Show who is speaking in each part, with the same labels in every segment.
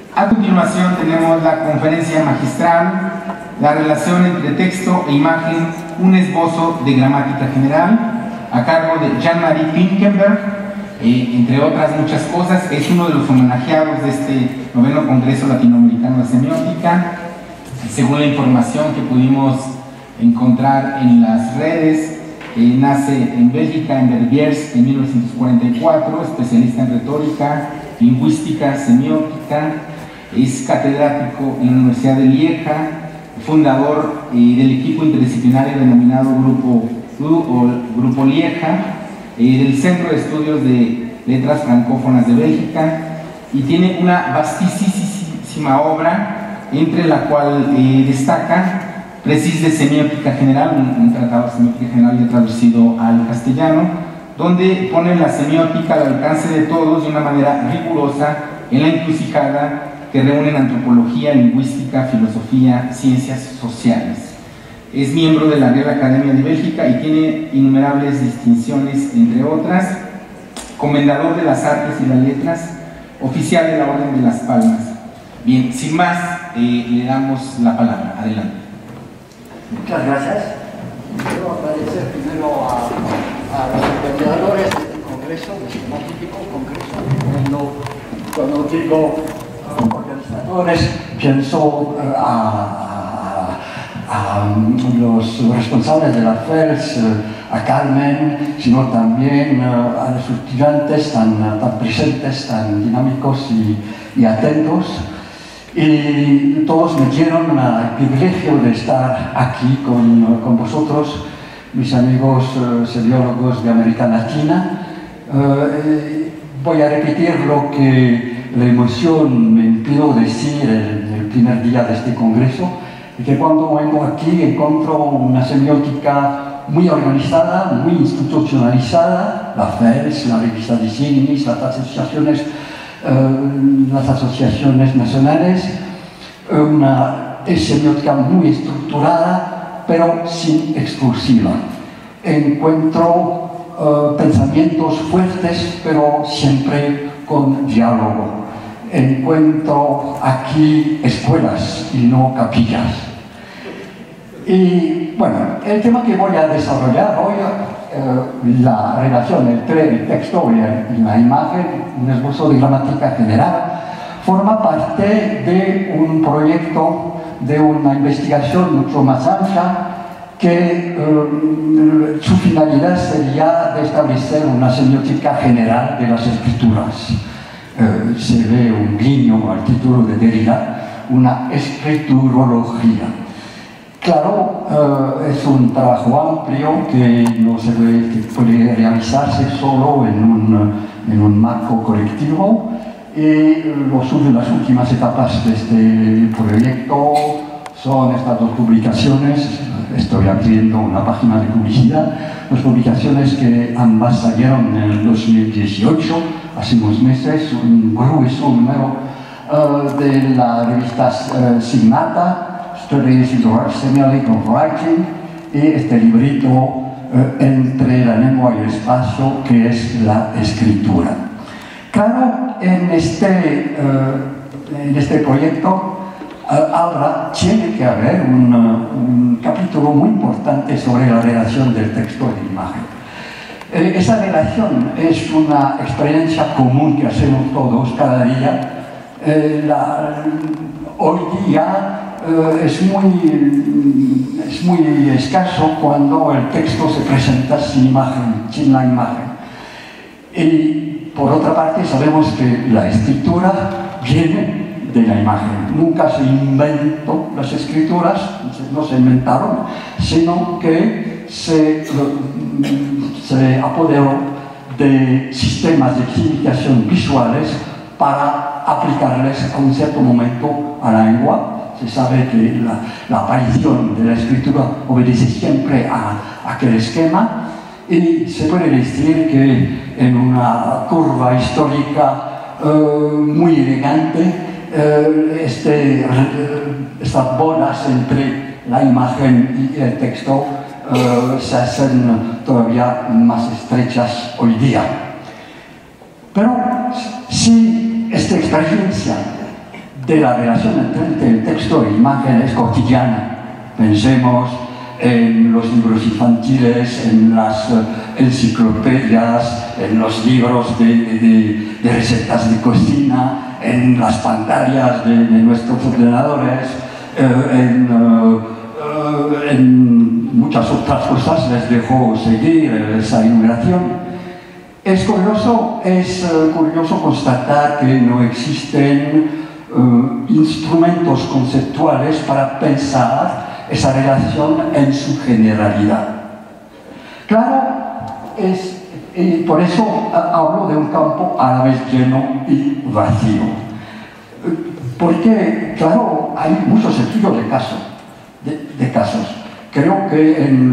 Speaker 1: A continuación tenemos la conferencia magistral, la relación entre texto e imagen, un esbozo de gramática general, a cargo de Jean-Marie Finkenberg, entre otras muchas cosas. Es uno de los homenajeados de este 9º Congreso Latinoamericano de Semiótica. Según la información que pudimos encontrar en las redes, nace en Bélgica, en Verviers, en 1944, especialista en retórica, lingüística, semiótica. Es catedrático en la Universidad de Lieja, fundador del equipo interdisciplinario denominado Grupo Lieja, del Centro de Estudios de Letras Francófonas de Bélgica, y tiene una vastísima obra, entre la cual destaca Precis de Semiótica General, un tratado de semiótica general ya traducido al castellano, donde pone la semiótica al alcance de todos de una manera rigurosa en la encrucijada que reúnen antropología, lingüística, filosofía, ciencias sociales. Es miembro de la Real Academia de Bélgica y tiene innumerables distinciones, entre otras: Comendador de las Artes y las Letras, oficial de la Orden de las Palmas. Bien, sin más, le damos la palabra. Adelante.
Speaker 2: Muchas gracias. Quiero agradecer primero a los organizadores de este congreso, de este magnífico congreso. Cuando digo organizadores, pienso a los responsables de la FERS, a Carmen, sino también a los estudiantes tan presentes, tan dinámicos y atentos. Y todos me dieron el privilegio de estar aquí con vosotros, mis amigos semiólogos de América Latina. Voy a repetir lo que la emoción me impidió decir el primer día de este congreso, y que cuando vengo aquí encuentro una semiótica muy organizada, muy institucionalizada, la FERS, la revista de CINIS, las asociaciones nacionales, una semiótica muy estructurada, pero sin exclusiva. Encuentro pensamientos fuertes, pero siempre con diálogo. Encuentro aquí escuelas y no capillas. Y bueno, el tema que voy a desarrollar hoy, la relación entre el texto y la imagen, un esbozo de gramática general, forma parte de un proyecto, de una investigación mucho más ancha, que su finalidad sería de establecer una semiótica general de las escrituras. Se ve un guiño al título de Derrida, una escriturología. Claro, es un trabajo amplio que no se puede realizarse solo en un marco colectivo, y las últimas etapas de este proyecto son estas dos publicaciones. Estoy abriendo una página de publicidad. Dos publicaciones que ambas salieron en el 2018, hace unos meses, un grueso número de la revista Signata, Studies in the Semiotic of Writing, y este librito Entre la lengua y el espacio, que es la escritura. Claro, en este proyecto ahora tiene que haber un capítulo muy importante sobre la relación del texto y la imagen. Esa relación es una experiencia común que hacemos todos cada día. Hoy día es muy escaso cuando el texto se presenta sin la imagen. Y por otra parte sabemos que la escritura viene de la imagen. Nunca se inventó las escrituras, no se inventaron, sino que se apoderó de sistemas de significación visuales para aplicarles a un cierto momento a la lengua. Se sabe que la aparición de la escritura obedece siempre a aquel esquema, y se puede decir que en una curva histórica muy elegante, estas bolas entre la imagen y el texto se hacen todavía más estrechas hoy día. Pero si esta experiencia de la relación entre el texto e imagen es cotidiana. Pensemos en los libros infantiles, en las enciclopedias, en los libros de recetas de cocina, en las pantallas de nuestros ordenadores, en muchas otras cosas. Les dejo seguir esa enumeración. Es curioso constatar que no existen instrumentos conceptuales para pensar esa relación en su generalidad. Claro, por eso hablo de un campo a la vez lleno y vacío. Porque, claro, hay muchos estudios de casos. Creo que en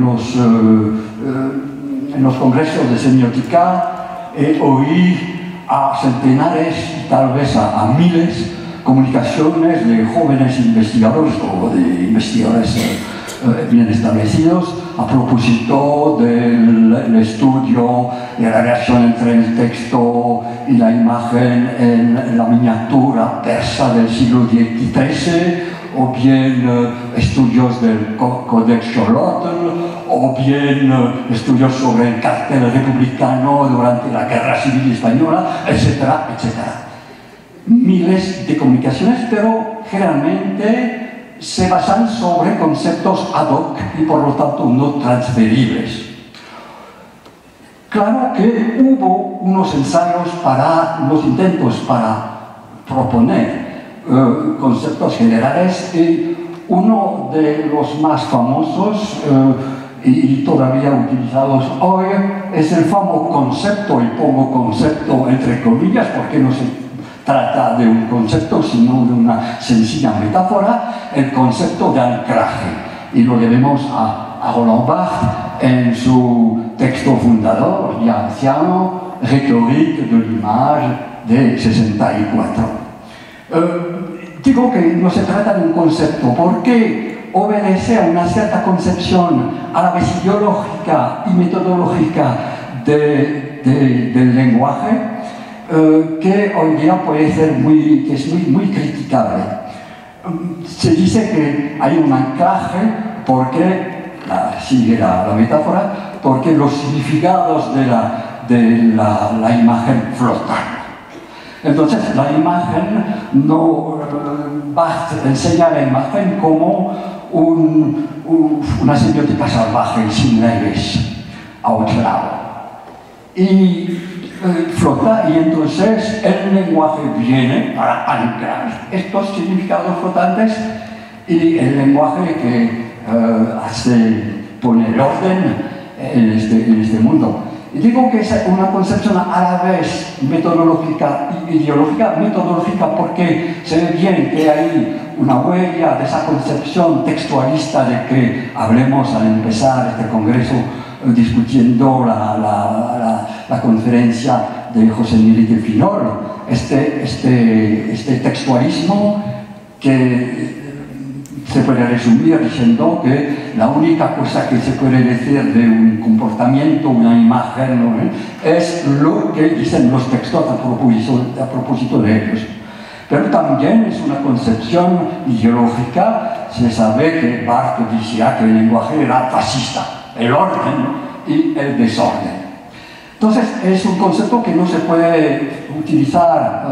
Speaker 2: los congresos de semiótica oí a centenares, tal vez a miles, comunicaciones de jóvenes investigadores o de investigadores bien establecidos a propósito del estudio de la relación entre el texto y la imagen en la miniatura persa del siglo XIII, o bien estudios del Codex Charlotte, o bien estudios sobre el cartel republicano durante la Guerra Civil Española, etcétera, etcétera. Miles de comunicaciones, pero generalmente se basan sobre conceptos ad hoc y por lo tanto no transferibles. Claro que hubo unos intentos para proponer conceptos generales, y uno de los más famosos y todavía utilizados hoy es el famoso concepto, y pongo concepto entre comillas porque no se trata de un concepto sino de una sencilla metáfora, el concepto de anclaje, y lo debemos a Roland Barthes en su texto fundador ya anciano, Rhétorique de l'image, de 64. Digo que no se trata de un concepto porque obedece a una cierta concepción a la vez ideológica y metodológica del lenguaje, que hoy día puede ser que es muy criticable. Se dice que hay un anclaje porque, sigue la metáfora, porque los significados de la imagen flotan. Entonces la imagen Barthes enseña la imagen como una semiótica salvaje, sin leyes, a otro lado. Y flota, y entonces el lenguaje viene para anclar estos significados flotantes, y el lenguaje que pone el orden en este mundo. Y digo que es una concepción a la vez metodológica y ideológica. Metodológica porque se ve bien que hay una huella de esa concepción textualista de que hablemos al empezar este congreso discutiendo la conferencia de José Miguel de Finol, este textualismo que se puede resumir diciendo que la única cosa que se puede decir de un comportamiento, una imagen, ¿no?, es lo que dicen los textos a propósito de ellos. Pero también es una concepción ideológica. Se sabe que Barthes decía que el lenguaje era fascista, el orden y el desorden. Entonces es un concepto que no se puede utilizar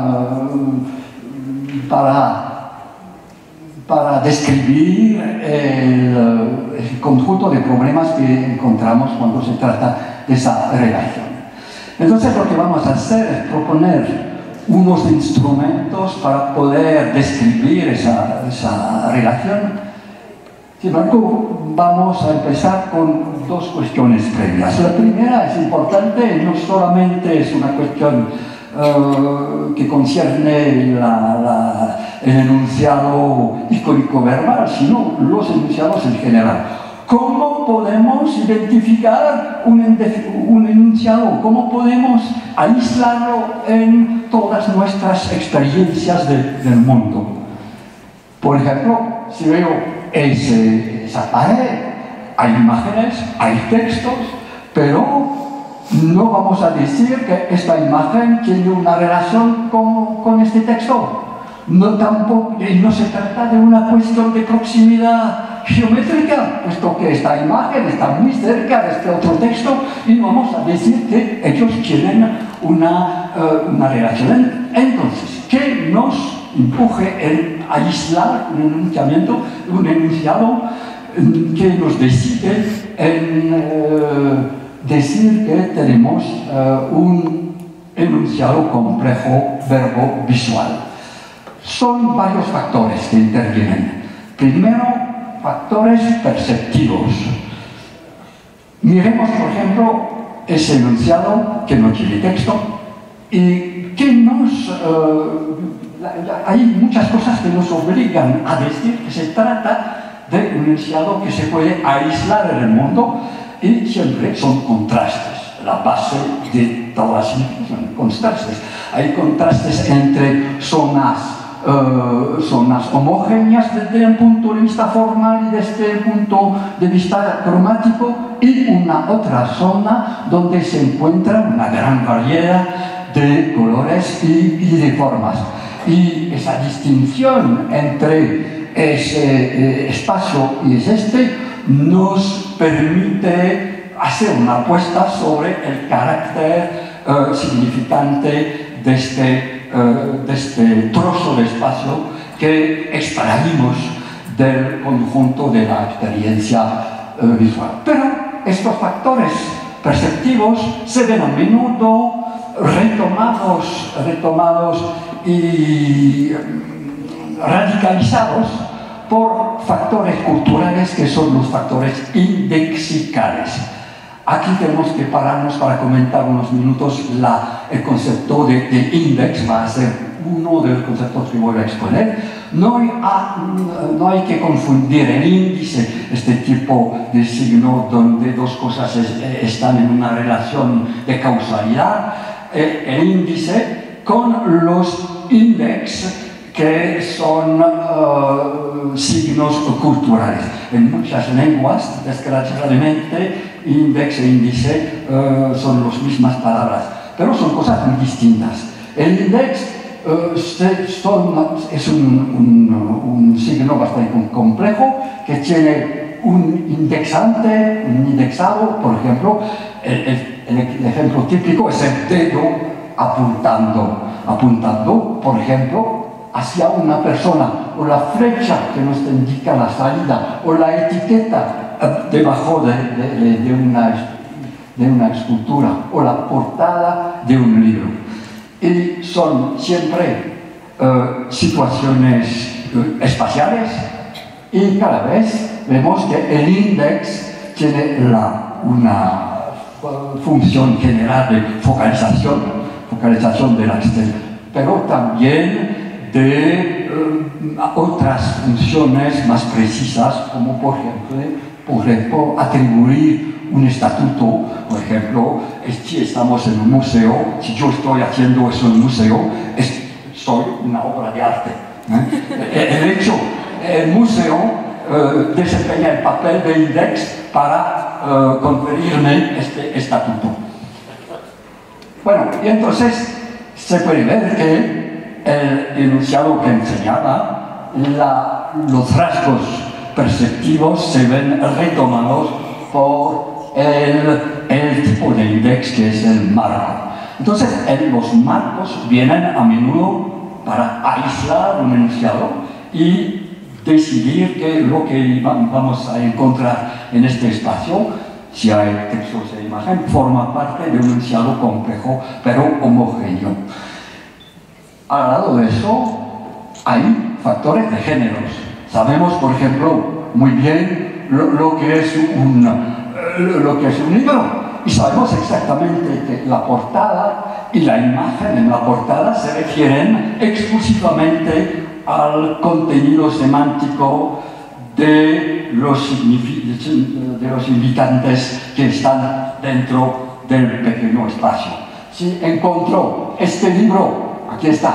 Speaker 2: para describir el conjunto de problemas que encontramos cuando se trata de esa relación. Entonces lo que vamos a hacer es proponer unos instrumentos para poder describir esa relación. Sin embargo, vamos a empezar con dos cuestiones previas. La primera es importante, no solamente es una cuestión que concierne el enunciado icónico-verbal, sino los enunciados en general. ¿Cómo podemos identificar un enunciado? ¿Cómo podemos aislarlo en todas nuestras experiencias del mundo? Por ejemplo, si veo esa pared, hay imágenes, hay textos, pero no vamos a decir que esta imagen tiene una relación con este texto. no se trata de una cuestión de proximidad geométrica, puesto que esta imagen está muy cerca de este otro texto y vamos a decir que ellos tienen una relación. Entonces, ¿qué nos empuje a aislar un enunciado que nos decide en decir que tenemos un enunciado complejo verbo-visual? Son varios factores que intervienen. Primero, factores perceptivos. Miremos, por ejemplo, ese enunciado que no tiene texto y que hay muchas cosas que nos obligan a decir que se trata de un enunciado que se puede aislar en el mundo y siempre son contrastes. La base de todas las significaciones, contrastes. Hay contrastes entre zonas homogéneas desde el punto de vista formal y desde el punto de vista cromático y una otra zona donde se encuentra una gran variedad de colores y de formas. Y esa distinción entre ese espacio y nos permite hacer una apuesta sobre el carácter significante de este trozo de espacio que extraímos del conjunto de la experiencia visual. Pero estos factores perceptivos se ven a menudo retomados y radicalizados por factores culturales que son los factores indexicales. Aquí tenemos que pararnos para comentar unos minutos el concepto de index, va a ser uno de los conceptos que voy a exponer. No hay que confundir el índice, este tipo de signo donde dos cosas están en una relación de causalidad, el índice con los index, que son signos culturales. En muchas lenguas, desgraciadamente, index e índice son las mismas palabras, pero son cosas muy distintas. El index es un signo bastante complejo que tiene un indexante, un indexado. Por ejemplo, el ejemplo típico es el dedo apuntando, por ejemplo, hacia una persona, o la flecha que nos indica la salida, o la etiqueta debajo de una escultura, o la portada de un libro. Y son siempre situaciones espaciales, y cada vez vemos que el index tiene una función general de focalización de la extensión, pero también de otras funciones más precisas, como por ejemplo atribuir un estatuto. Por ejemplo, si estamos en un museo, si yo estoy haciendo eso en un museo, soy una obra de arte. El museo desempeña el papel de index para conferirme este estatuto. Bueno, y entonces se puede ver que el enunciado que enseñaba, los rasgos perceptivos se ven retomados por el tipo de index que es el marco. Entonces, los marcos vienen a menudo para aislar un enunciado y decidir que lo que vamos a encontrar en este espacio, si hay textos de imagen, forma parte de un enunciado complejo pero homogéneo. Al lado de eso, hay factores de géneros. Sabemos, por ejemplo, muy bien lo que es un libro. Y sabemos exactamente que la portada y la imagen en la portada se refieren exclusivamente al contenido semántico de los invitantes que están dentro del pequeño espacio. Si encontró este libro, aquí está,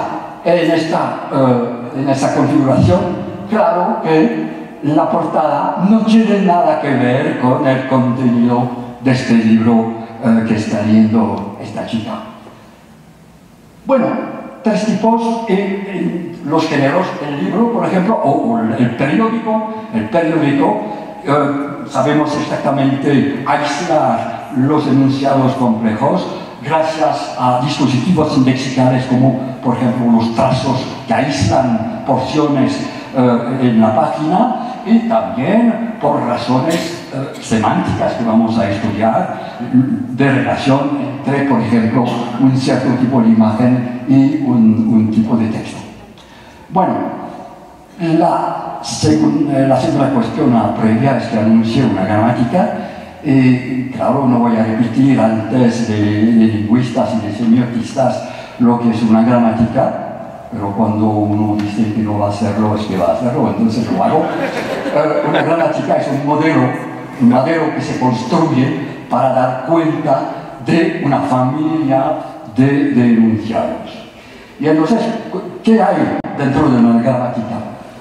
Speaker 2: en esta configuración, claro que la portada no tiene nada que ver con el contenido de este libro que está leyendo esta chica. Bueno, tres tipos en los géneros, el libro, por ejemplo, o el periódico. El periódico, sabemos exactamente aislar los enunciados complejos gracias a dispositivos indexicales como, por ejemplo, los trazos que aíslan porciones en la página, y también por razones semánticas que vamos a estudiar, de relación entre, por ejemplo, un cierto tipo de imagen y un tipo de texto. Bueno, la segunda cuestión previa es que anuncié una gramática. Claro, no voy a repetir antes de lingüistas y de semiotistas lo que es una gramática, pero cuando uno dice que no va a hacerlo, es que va a hacerlo, entonces lo hago. Una gramática es un modelo que se construye para dar cuenta de una familia de enunciados. Y entonces, ¿qué hay dentro de una gramática?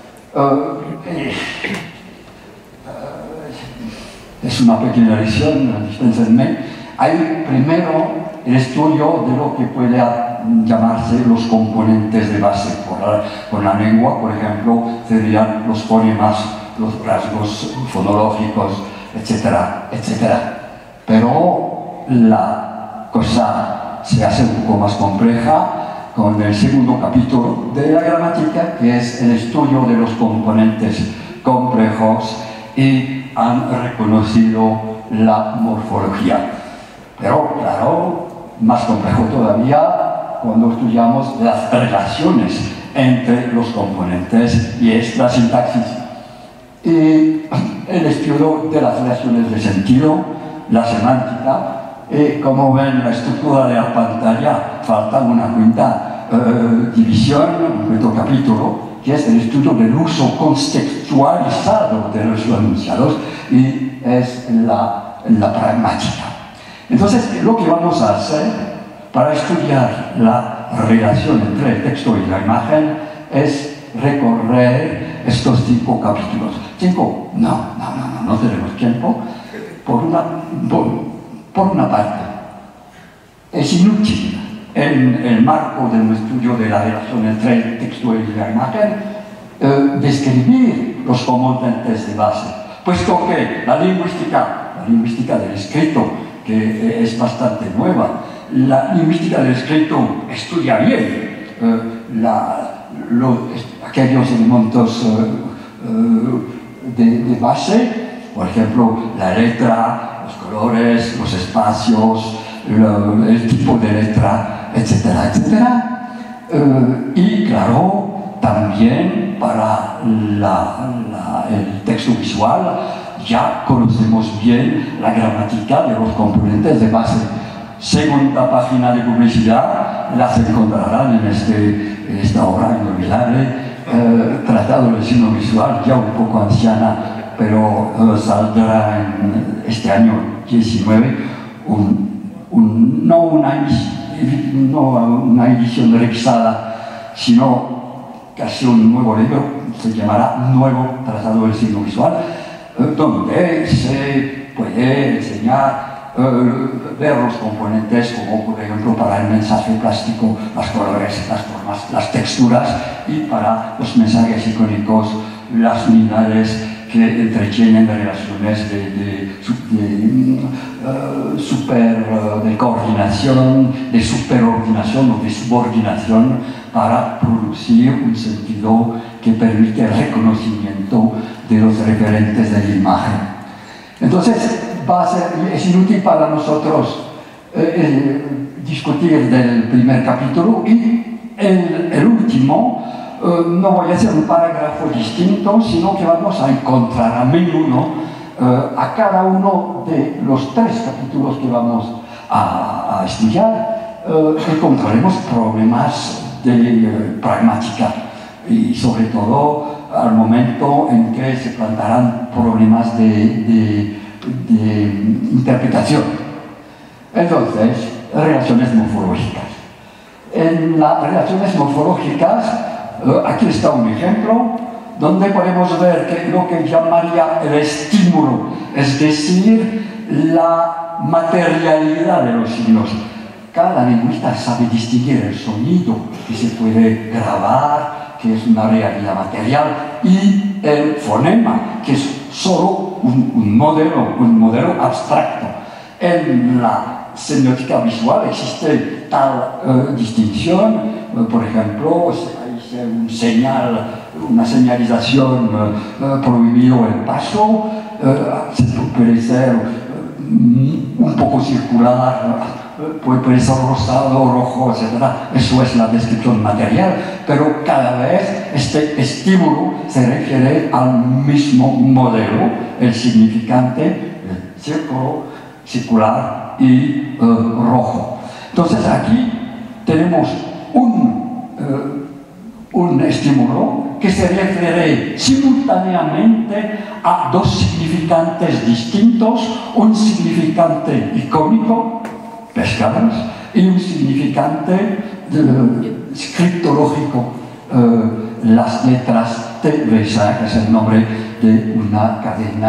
Speaker 2: Es una pequeña lección, dispénsenme. Hay primero el estudio de lo que puede llamarse los componentes de base. Con la lengua, por ejemplo, serían los fonemas, los rasgos fonológicos, etcétera, etcétera. Pero la cosa se hace un poco más compleja con el segundo capítulo de la gramática, que es el estudio de los componentes complejos, y han reconocido la morfología. Pero, claro, más complejo todavía cuando estudiamos las relaciones entre los componentes, y es la sintaxis. Y el estudio de las relaciones de sentido, la semántica. Como ven, la estructura de la pantalla falta una quinta división, un quinto capítulo, que es el estudio del uso contextualizado de los enunciados, y es la pragmática. Entonces, lo que vamos a hacer para estudiar la relación entre el texto y la imagen es recorrer estos 5 capítulos. ¿5? No tenemos tiempo. Por una parte, es inútil en el marco de un estudio de la relación entre el texto y la imagen describir los componentes de base, puesto que la lingüística del escrito, que es bastante nueva, la lingüística del escrito estudia bien aquellos elementos de base, por ejemplo, la letra, los colores, los espacios, el tipo de letra, etcétera, etcétera. Y claro, también para el texto visual ya conocemos bien la gramática de los componentes de base. Segunda página de publicidad, las encontrarán en esta obra inolvidable, Tratado del Signo Visual, ya un poco anciana, pero saldrá en este año 19, no una edición revisada, sino casi un nuevo libro, se llamará Nuevo Tratado del Signo Visual, donde se puede enseñar, ver los componentes, como por ejemplo para el mensaje plástico, los colores, las formas, las texturas, y para los mensajes icónicos, las unidades que entretienen relaciones de coordinación, de superordinación o de subordinación, para producir un sentido que permite el reconocimiento de los referentes de la imagen. Entonces, es inútil para nosotros discutir del primer capítulo, y el último no voy a hacer un parágrafo distinto, sino que vamos a encontrar a menudo a cada uno de los 3 capítulos que vamos a estudiar, encontraremos problemas de pragmática, y sobre todo al momento en que se plantearán problemas de interpretación. Entonces, relaciones morfológicas. En las relaciones morfológicas, aquí está un ejemplo donde podemos ver que lo que llamaría el estímulo, es decir, la materialidad de los signos, cada lingüista sabe distinguir el sonido que se puede grabar, que es una realidad material, y el fonema, que es solo un modelo abstracto. En la semiótica visual existe tal distinción, por ejemplo, una señalización prohibido el paso, puede ser un poco circular, puede ser rosado, rojo, etc. Eso es la descripción material, pero cada vez este estímulo se refiere al mismo modelo, el significante, el círculo, circular y rojo. Entonces aquí tenemos un estímulo que se refiere simultáneamente a dos significantes distintos, un significante icónico, pescados, y un significante criptológico, las letras TVSA, que es el nombre de una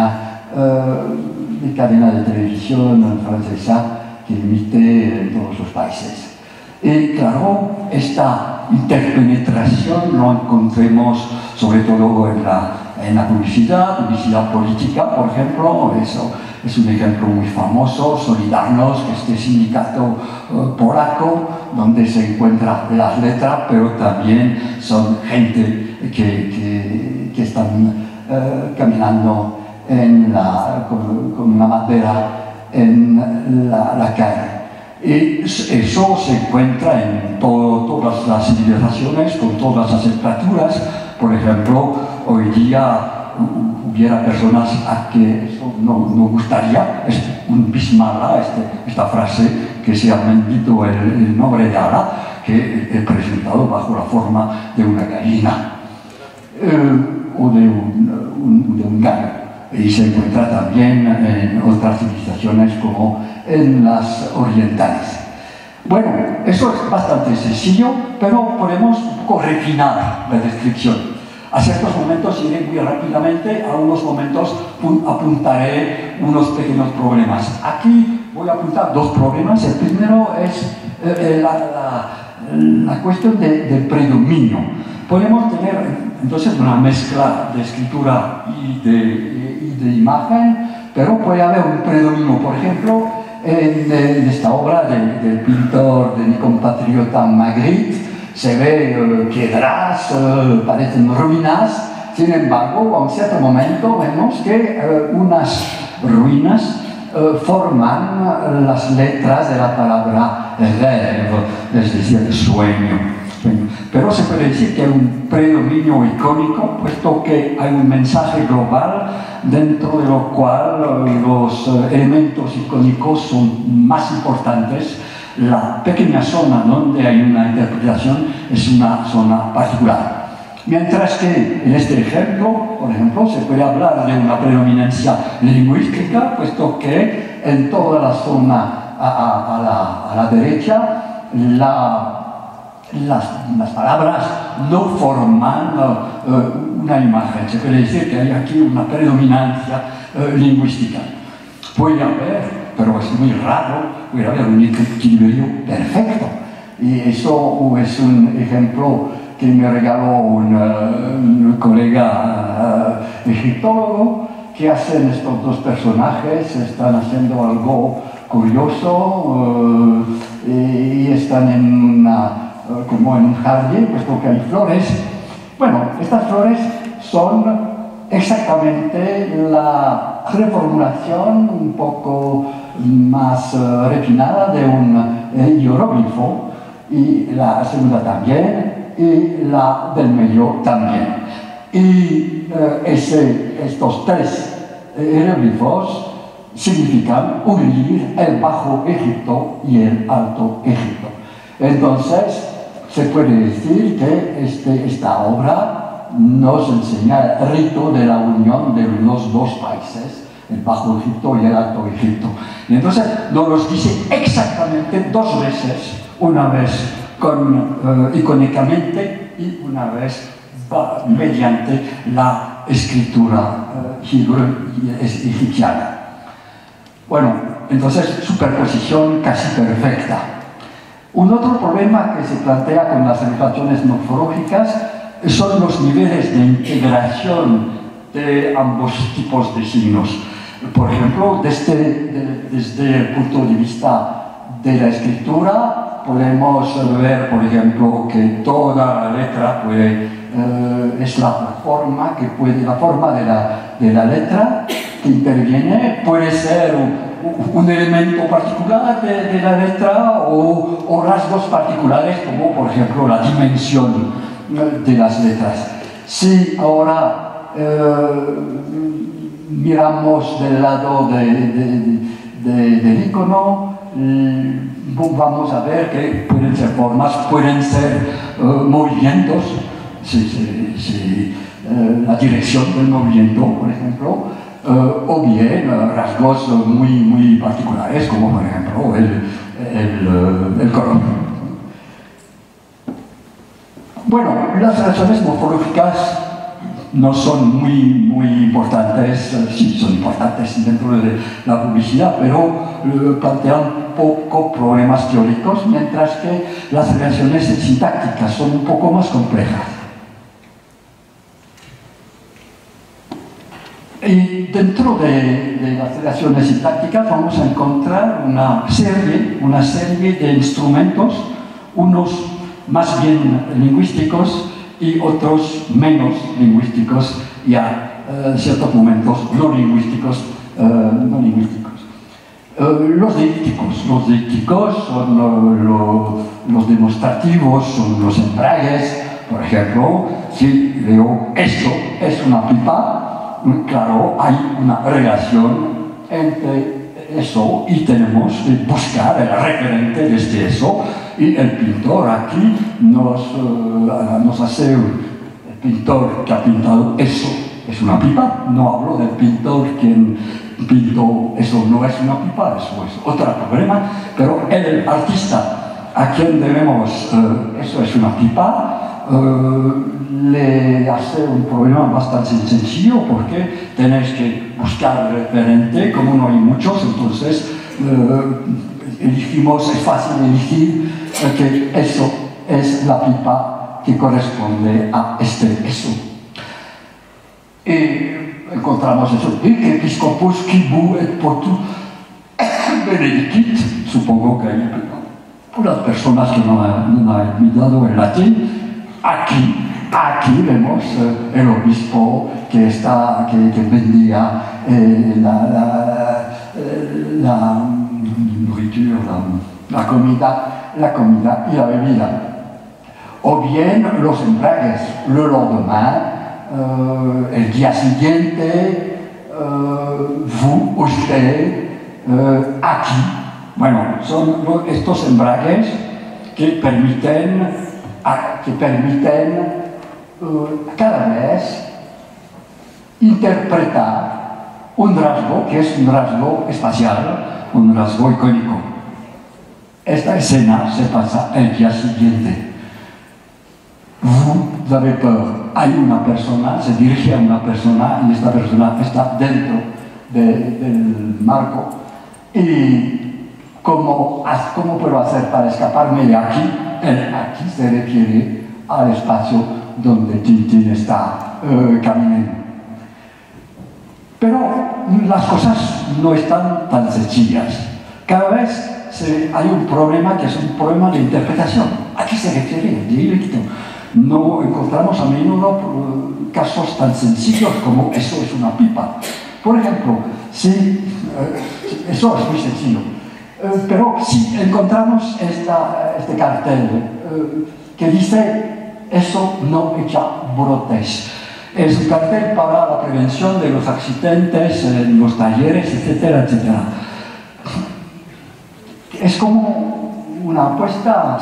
Speaker 2: cadena de televisión francesa que emite en todos los países. Y claro, esta interpenetración lo encontremos sobre todo en la publicidad política, por ejemplo. Eso es un ejemplo muy famoso, Solidarność, este sindicato polaco, donde se encuentran las letras, pero también son gente que están caminando con una bandera en la calle. Y eso se encuentra en todas las civilizaciones, con todas las estructuras. Por ejemplo, hoy día hubiera personas a que eso no gustaría, es un Bismillah, esta frase que se ha bendito el nombre de Allah, que he presentado bajo la forma de una gallina o de un gallo. Y se encuentra también en otras civilizaciones como en las orientales. Bueno, eso es bastante sencillo, pero podemos un poco refinar la descripción. A ciertos momentos iré muy rápidamente, a unos momentos apuntaré unos pequeños problemas. Aquí voy a apuntar dos problemas. El primero es la cuestión del predominio. Podemos tener entonces una mezcla de escritura y de imagen, pero puede haber un predominio. Por ejemplo, en esta obra del pintor, de mi compatriota Magritte, se ve piedras, parecen ruinas. Sin embargo, a un cierto momento vemos que unas ruinas forman las letras de la palabra rêve, es decir, sueño. Pero se puede decir que hay un predominio icónico, puesto que hay un mensaje global dentro de lo cual los elementos icónicos son más importantes. La pequeña zona donde hay una interpretación es una zona particular. Mientras que en este ejemplo, por ejemplo, se puede hablar de una predominancia lingüística, puesto que en toda la zona a la derecha las palabras no forman una imagen. Se puede decir que hay aquí una predominancia lingüística. Puede haber, pero es muy raro, puede haber un equilibrio perfecto. Y eso es un ejemplo que me regaló un colega egiptólogo, que hacen estos dos personajes, están haciendo algo curioso y están como en un jardín, puesto que hay flores. Bueno, estas flores son exactamente la reformulación un poco más refinada de un hieróglifo, y la segunda también, y la del medio también. Y estos tres hieróglifos significan unir el Bajo Egipto y el Alto Egipto. Entonces, se puede decir que esta obra nos enseña el rito de la unión de los dos países, el Bajo Egipto y el Alto Egipto. Y entonces nos dice exactamente dos veces, una vez icónicamente y una vez mediante la escritura egipciana. Bueno, entonces superposición casi perfecta. Un otro problema que se plantea con las relaciones morfológicas son los niveles de integración de ambos tipos de signos. Por ejemplo, desde el punto de vista de la escritura, podemos ver, por ejemplo, que toda la letra es la forma de la letra que interviene, puede ser un elemento particular de la letra o rasgos particulares, como por ejemplo la dimensión de las letras. Si ahora miramos del lado del icono, vamos a ver que pueden ser formas, pueden ser movimientos, la dirección del movimiento, por ejemplo, o bien rasgos muy particulares, como por ejemplo el color. Bueno, las relaciones morfológicas no son muy importantes, sí son importantes dentro de la publicidad, pero plantean poco problemas teóricos, mientras que las relaciones sintácticas son un poco más complejas. Y dentro de las relaciones sintácticas vamos a encontrar una serie de instrumentos, unos más bien lingüísticos y otros menos lingüísticos y a ciertos momentos no lingüísticos. Los dípticos son los demostrativos, son los embragues. Por ejemplo, si leo esto es una pipa, claro, hay una relación entre eso y tenemos que buscar el referente de eso, y el pintor aquí nos hace el pintor que ha pintado eso es una pipa. No hablo del pintor quien pintó eso no es una pipa, eso es otro problema, pero el artista a quien debemos eso es una pipa, le hace un problema bastante sencillo, porque tenéis que buscar el referente, como no hay muchos, entonces elegimos, es fácil elegir que eso es la pipa que corresponde a eso. Y encontramos eso, que episcopus quibu et potu benedicit, supongo que hay unas personas que no han mirado el latín. Aquí vemos el obispo que vendía la comida y la bebida. O bien los embragues, le lendemain, el día siguiente, usted, aquí. Bueno, son estos embragues que permiten cada vez interpretar un rasgo que es un rasgo espacial, un rasgo icónico. Esta escena se pasa el día siguiente. Vous avez peur. Hay una persona, se dirige a una persona y esta persona está dentro del marco. Y ¿cómo puedo hacer para escaparme de aquí? El aquí se refiere al espacio donde Tintín está caminando. Pero las cosas no están tan sencillas. Cada vez hay un problema que es un problema de interpretación. ¿A qué se refiere? Directo. No encontramos a menudo casos tan sencillos como eso es una pipa. Por ejemplo, eso es muy sencillo. Pero si encontramos este cartel que dice eso no echa brotes, es un cartel para la prevención de los accidentes en los talleres, etcétera, etcétera. Es como una apuesta,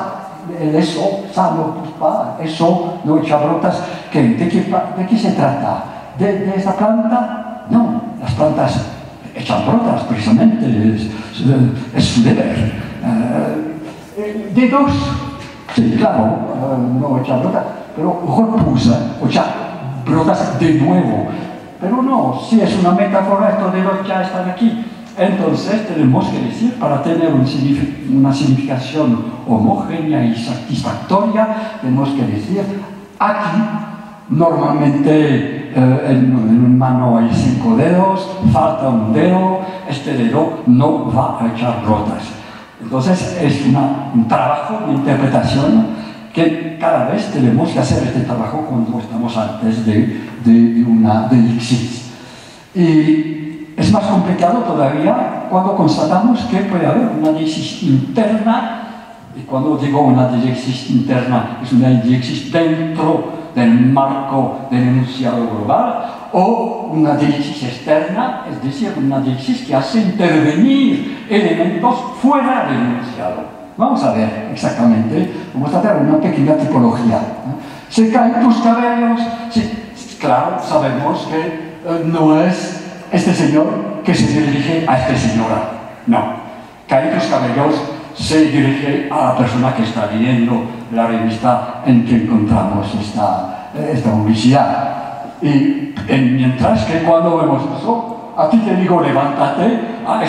Speaker 2: eso no echa brotas. ¿De qué se trata? ¿De esa planta? No, las plantas echan brotas, precisamente, es su deber. Dedos, sí, claro, no echa brotas, pero repusa, echa brotas de nuevo. Pero no, si es una metáfora, estos dedos ya están aquí. Entonces tenemos que decir, para tener una significación homogénea y satisfactoria, tenemos que decir, aquí normalmente en una mano hay 5 dedos, falta un dedo, este dedo no va a echar rotas. Entonces es un trabajo de interpretación que cada vez tenemos que hacer este trabajo cuando estamos antes de una elixir. Y es más complicado todavía cuando constatamos que puede haber una diéxis interna, y cuando digo una diéxis interna, es una diéxis dentro del marco del enunciado global, o una diéxis externa, es decir, una diéxis que hace intervenir elementos fuera del enunciado. Vamos a ver exactamente, vamos a hacer una pequeña tipología. ¿Se caen tus cabellos? Sí, claro, sabemos que no es este señor que se dirige a esta señora. No. Caen tus cabellos se dirige a la persona que está leyendo la revista en que encontramos esta publicidad. Y mientras que cuando vemos eso, a ti te digo levántate, es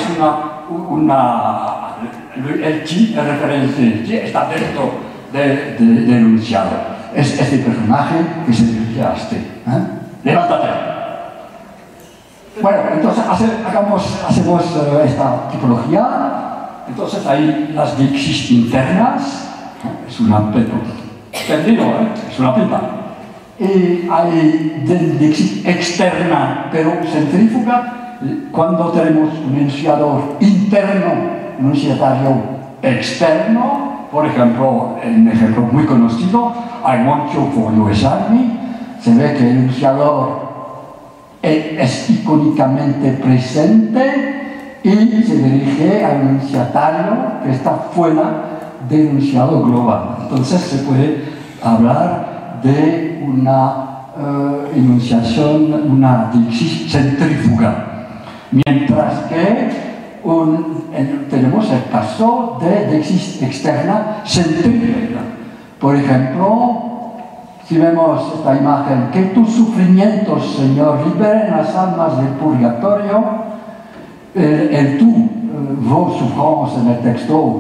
Speaker 2: el chi, el referente, el chi está dentro del enunciado. Es este personaje que se dirige a este. Levántate. Bueno, entonces hacemos esta tipología. Entonces hay las diéxis internas, es una entendido, es una pipa. Y hay diéxis externa, pero centrífuga, cuando tenemos un enunciador interno, un enunciatario externo, por ejemplo, un ejemplo muy conocido, I want you for US Army, se ve que el enunciador es icónicamente presente y se dirige al enunciatario que está fuera del enunciado global. Entonces se puede hablar de una enunciación, una diéxis centrífuga. Mientras que tenemos el caso de diéxis externa centrífuga. Por ejemplo, si vemos esta imagen, que tus sufrimientos, Señor, liberen las almas del purgatorio, el tú, vos souffrances en el texto,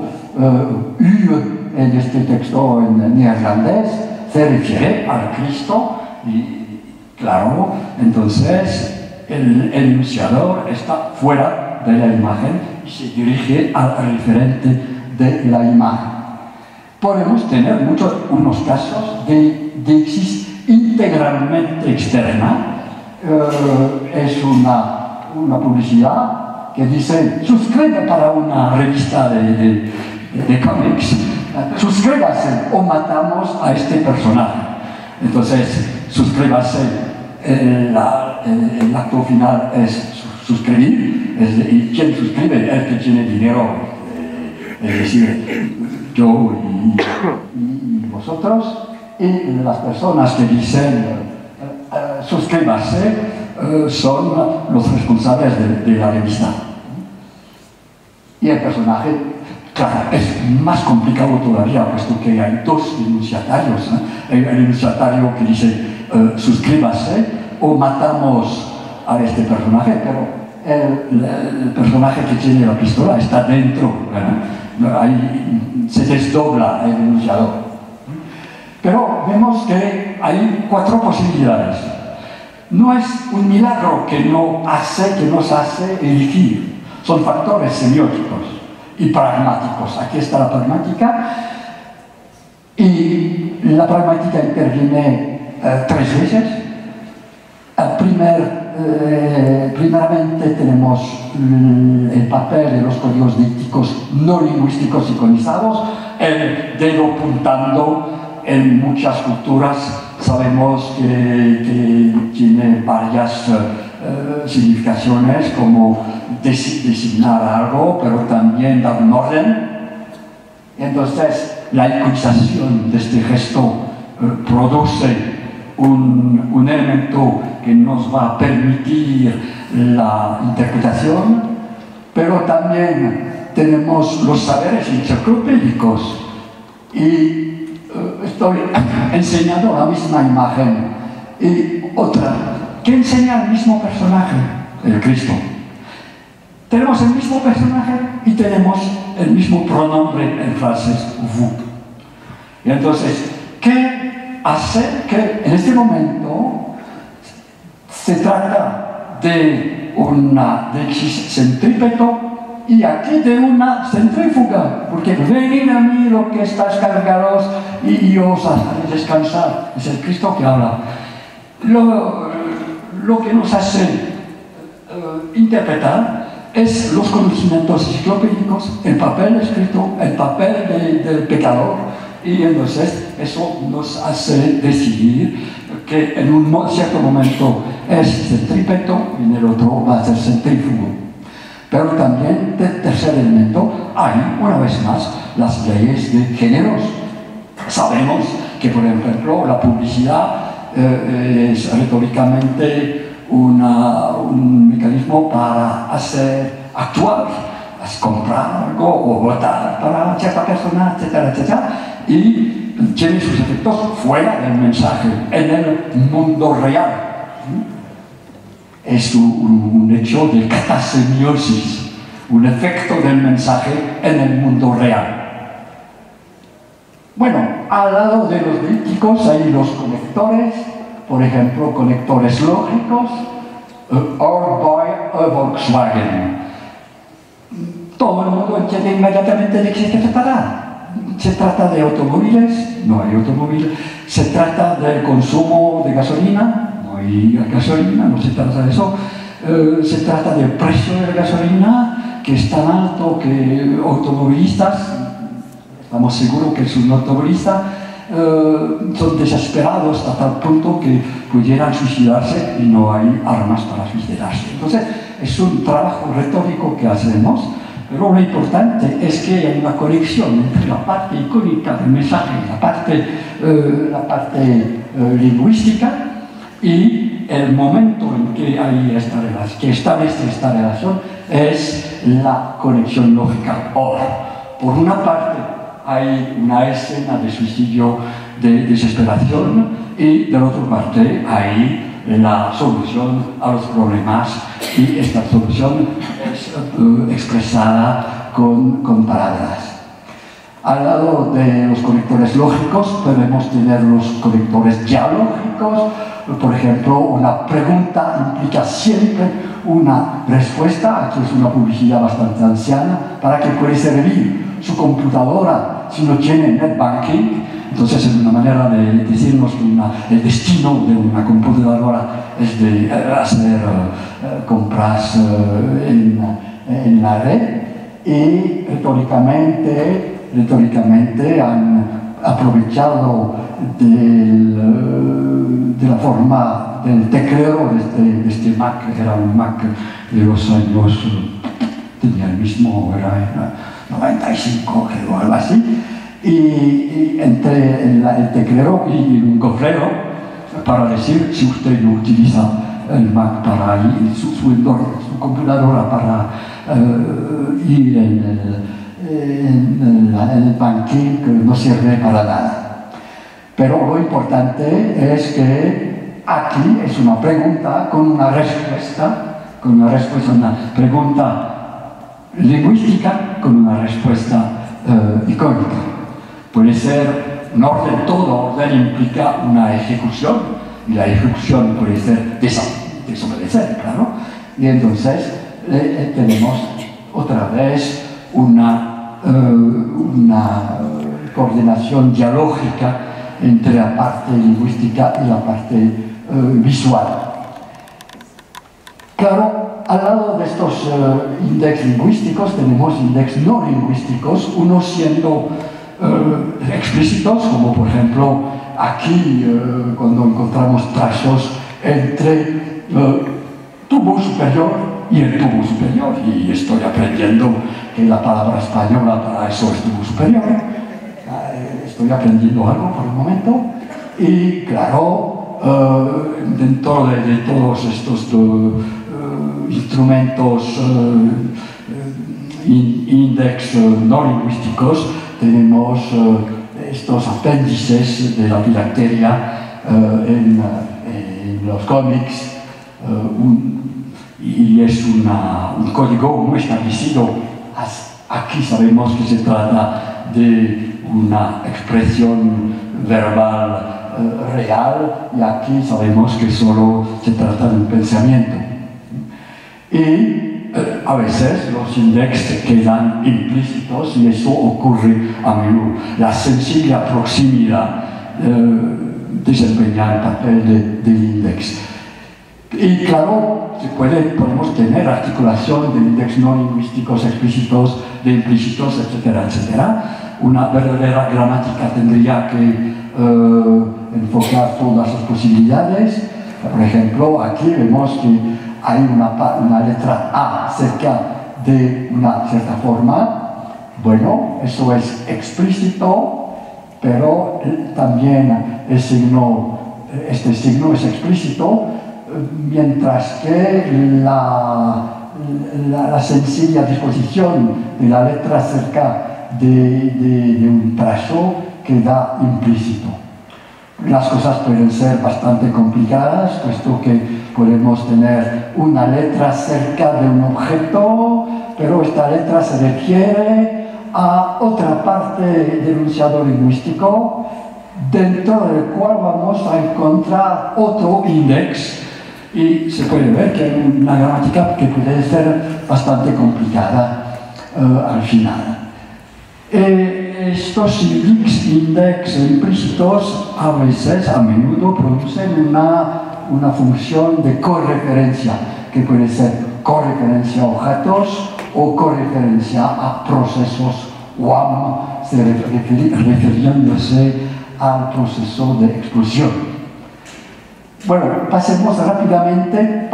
Speaker 2: en este texto en neerlandés, se refiere al Cristo, y claro, entonces el enunciador está fuera de la imagen y se dirige al referente de la imagen. Podemos tener unos casos de diéxis integralmente externa. Es una publicidad que dice, suscribe para una revista de cómics, suscríbase o matamos a este personaje. Entonces, suscríbase, el acto final es suscribir, y quien suscribe, el que tiene dinero, es decir, yo y vosotros, y las personas que dicen suscríbase son los responsables de la revista. Y el personaje, claro, es más complicado todavía, puesto que hay 2 enunciatarios. El enunciatario que dice suscríbase o matamos a este personaje, pero el personaje que tiene la pistola está dentro. Ahí se desdobla el enunciador. Pero vemos que hay 4 posibilidades. No es un milagro que nos hace elegir. Son factores semióticos y pragmáticos. Aquí está la pragmática. Y la pragmática interviene 3 veces. Primeramente tenemos el papel de los códigos dícticos no lingüísticos iconizados, el dedo puntando. En muchas culturas sabemos que tiene varias significaciones, como designar algo, pero también dar un orden. Entonces, la iconización de este gesto produce un elemento que nos va a permitir la interpretación, pero también tenemos los saberes enciclopédicos. Y estoy enseñando la misma imagen y otra que enseña el mismo personaje, el Cristo. tenemos el mismo personaje y tenemos el mismo pronombre en frases vous. Y entonces, ¿qué hace que en este momento se trata de centrípeto y aquí de una centrífuga? Porque venid a mí lo que estáis cargados y os haré descansar. Es el Cristo que habla. Lo que nos hace interpretar es los conocimientos enciclopédicos, el papel escrito, el papel del pecador, y entonces eso nos hace decidir que en un cierto momento es centrípeto y en el otro va a ser centrífugo. Pero también, tercer elemento, hay, una vez más, las leyes de géneros. Sabemos que, por ejemplo, la publicidad es retóricamente un mecanismo para hacer actuar, comprar algo o votar para cierta persona, etcétera, etcétera, y tiene sus efectos fuera del mensaje, en el mundo real. Es un hecho de catasemiosis, un efecto del mensaje en el mundo real. Bueno, al lado de los dípticos hay los conectores, por ejemplo, conectores lógicos, Orboy o Volkswagen. Todo el mundo entiende inmediatamente de qué se trata. Se trata de automóviles, no hay automóvil. Se trata del consumo de gasolina, no hay gasolina, no se trata de eso. Se trata del precio de la gasolina, que es tan alto que automovilistas, estamos seguros que es un automovilista, son desesperados hasta tal punto que pudieran suicidarse y no hay armas para suicidarse. Entonces, es un trabajo retórico que hacemos, pero lo importante es que hay una conexión entre la parte icónica del mensaje y la parte lingüística, y el momento en que hay esta relación, que establece esta relación, es la conexión lógica. Ahora, por una parte, hay una escena de suicidio, de desesperación, y de la otra parte hay la solución a los problemas, y esta solución es expresada con palabras. Al lado de los conectores lógicos podemos tener los conectores dialógicos. Por ejemplo, una pregunta implica siempre una respuesta. Aquí es una publicidad bastante anciana. ¿Para qué puede servir su computadora si no tiene net banking? Entonces es una manera de decirnos que el destino de una computadora es de hacer compras en la red, y retóricamente han aprovechado de la forma del teclado de este Mac, que era un Mac de los años, tenía el mismo, era 95 o algo así, y entre el teclero y un cofrero, para decir si usted no utiliza el Mac para ir, su computadora para ir en el banking, que no sirve para nada. Pero lo importante es que aquí es una pregunta con una respuesta, una pregunta lingüística con una respuesta icónica. Puede ser un orden, todo orden implica una ejecución, y la ejecución puede ser desobedecer, claro. Y entonces tenemos otra vez una coordinación dialógica entre la parte lingüística y la parte visual. Claro, al lado de estos índices lingüísticos tenemos índices no lingüísticos, unos siendo explícitos, como por ejemplo aquí cuando encontramos trazos entre tubo superior y el tubo superior, y estoy aprendiendo que la palabra española para eso es tubo superior. Estoy aprendiendo algo por el momento, y claro, dentro de todos estos instrumentos índices no lingüísticos tenemos estos apéndices de la filacteria en los cómics, y es un código muy establecido. Aquí sabemos que se trata de una expresión verbal real, y aquí sabemos que solo se trata de un pensamiento. Y a veces los index quedan implícitos, y eso ocurre a menudo. La sencilla proximidad desempeña el papel del index. Y claro, podemos tener articulación de index no lingüísticos explícitos, de implícitos, etcétera, etcétera. Una verdadera gramática tendría que enfocar todas las posibilidades. Por ejemplo, aquí vemos que hay una letra A cerca de una cierta forma. Bueno, eso es explícito, pero también este signo es explícito, mientras que la sencilla disposición de la letra cerca de un trazo queda implícito. Las cosas pueden ser bastante complicadas, puesto que podemos tener una letra cerca de un objeto, pero esta letra se refiere a otra parte del enunciado lingüístico, dentro del cual vamos a encontrar otro index, y se puede ver que hay una gramática que puede ser bastante complicada al final. Estos index implícitos a veces, a menudo, producen una función de correferencia, que puede ser correferencia a objetos o correferencia a procesos WAM, refiriéndose al proceso de explosión. Bueno, pasemos rápidamente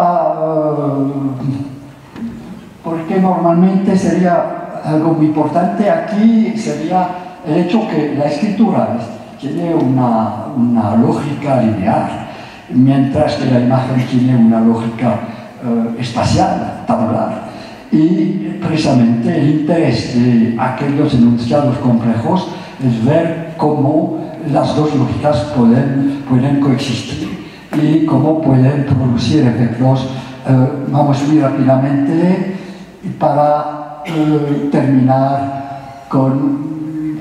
Speaker 2: porque normalmente sería algo muy importante aquí, sería el hecho que la escritura tiene una lógica lineal, mientras que la imagen tiene una lógica espacial, tabular. Y precisamente el interés de aquellos enunciados complejos es ver cómo las dos lógicas pueden coexistir y cómo pueden producir efectos. Vamos muy rápidamente para terminar con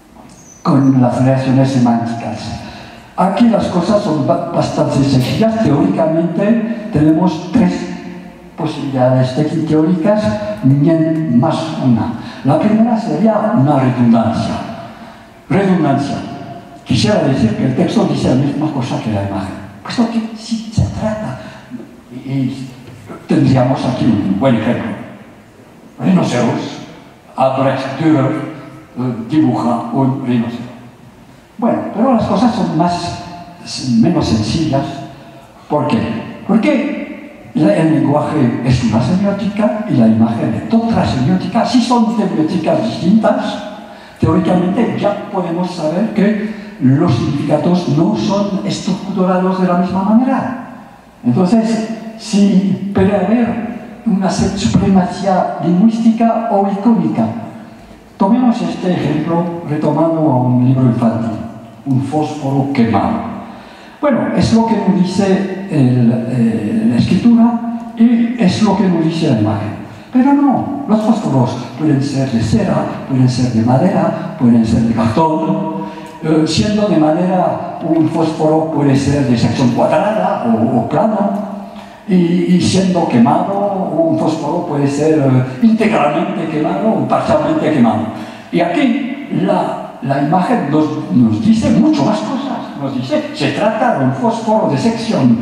Speaker 2: las relaciones semánticas. Aquí las cosas son bastante sencillas. Teóricamente tenemos tres posibilidades teóricas más una. La primera sería una redundancia. Redundancia. Quisiera decir que el texto dice la misma cosa que la imagen. Puesto que si se trata, y tendríamos aquí un buen ejemplo. Rinoceros, Albrecht Dürer dibuja un rinoceros. Bueno, pero las cosas son menos sencillas. ¿Por qué? Porque el lenguaje es una semiótica y la imagen es otra semiótica. Si son semióticas distintas, teóricamente ya podemos saber que los significados no son estructurados de la misma manera. Entonces, si puede haber una supremacía lingüística o icónica. Tomemos este ejemplo retomando a un libro infantil, un fósforo quemado. Bueno, es lo que nos dice la escritura y es lo que nos dice la imagen. Pero no, los fósforos pueden ser de cera, pueden ser de madera, pueden ser de cartón. Siendo de madera, un fósforo puede ser de sección cuadrada o plano. Y siendo quemado, un fósforo puede ser integralmente quemado o parcialmente quemado. Y aquí la imagen nos dice mucho más cosas. Nos dice, se trata de un fósforo de sección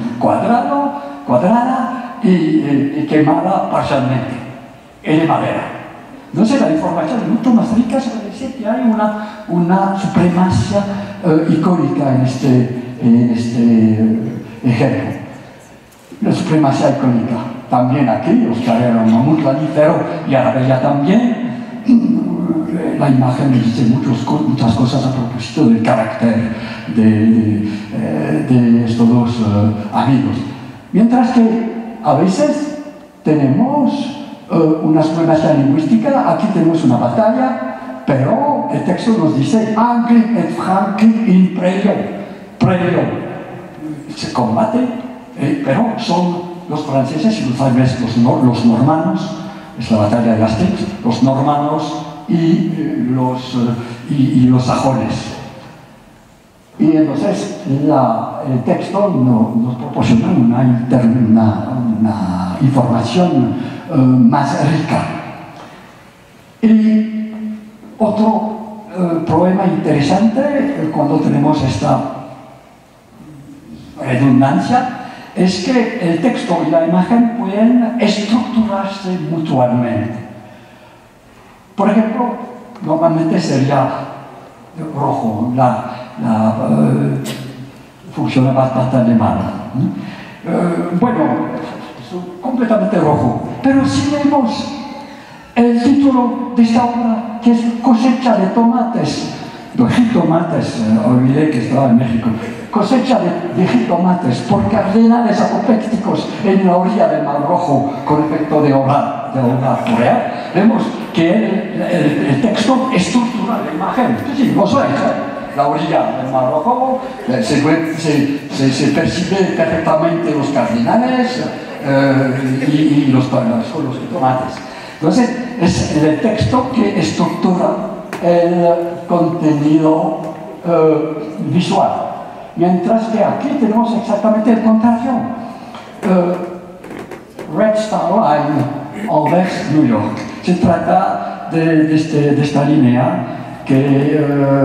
Speaker 2: cuadrada y quemada parcialmente, y de madera. Entonces la información es mucho más rica, se puede decir que hay una supremacía icónica en este ejemplo. La supremacía icónica. También aquí, Oscar era un mamut mamífero y Arabella también. La imagen nos dice muchas cosas a propósito del carácter de estos dos amigos. Mientras que a veces tenemos una supremacía lingüística, aquí tenemos una batalla, pero el texto nos dice Angli et Franki in previo. Previo se combate. Pero son los franceses y tal vez los normandos, es la batalla de Hastings, los normandos y los sajones. Y entonces el texto nos proporciona una información más rica. Y otro problema interesante cuando tenemos esta redundancia es que el texto y la imagen pueden estructurarse mutuamente. Por ejemplo, normalmente sería rojo, funciona bastante mal. Bueno, es completamente rojo. Pero si vemos el título de esta obra, que es Cosecha de tomates, de jitomates, olvidé que estaba en México, cosecha de jitomates por cardenales apoplécticos en la orilla del Mar Rojo con efecto de obra floreal, vemos que el texto estructura la imagen. Sí, vos veis, la orilla del Mar Rojo, se percibe perfectamente los cardenales y los jitomates. Entonces, es el texto que estructura el contenido visual. Mientras que aquí tenemos exactamente el contrario. Red Star Line, Anvers, New York. Se trata de esta línea que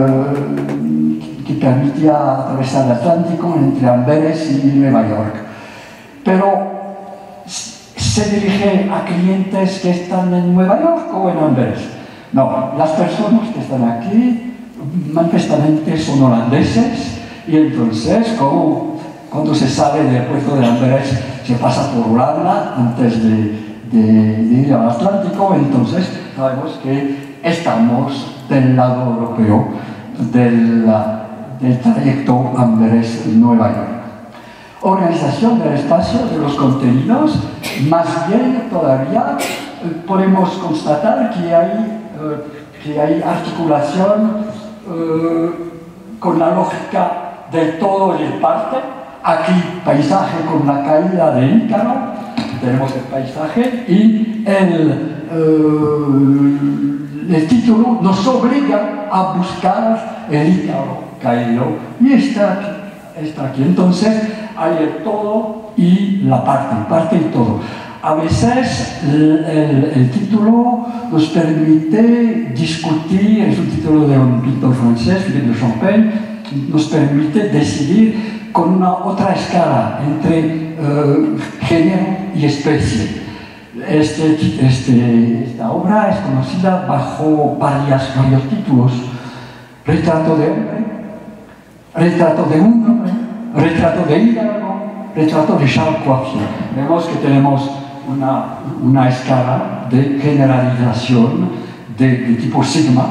Speaker 2: permitía atravesar el Atlántico entre Amberes y Nueva York. Pero se dirige a clientes que están en Nueva York o en Amberes. No, las personas que están aquí manifestamente son holandeses y entonces cuando se sale del puerto de Amberes se pasa por Holanda antes de ir al Atlántico, entonces sabemos que estamos del lado europeo del trayecto Amberes-Nueva York. Organización del espacio, de los contenidos, más bien todavía podemos constatar que hay articulación con la lógica del todo y el parte. Aquí paisaje con la caída de Ícaro, tenemos el paisaje y el título nos obliga a buscar el Ícaro caído y está aquí. Entonces hay el todo y la parte y todo. A veces el título nos permite discutir, es un título de un pintor francés, Philippe de Champagne, nos permite decidir con una otra escala entre género y especie. Esta obra es conocida bajo varios títulos: Retrato de hombre, Retrato de un hombre, Retrato de hidalgo, Retrato de Charles Coiffier. Vemos que tenemos una escala de generalización de tipo sigma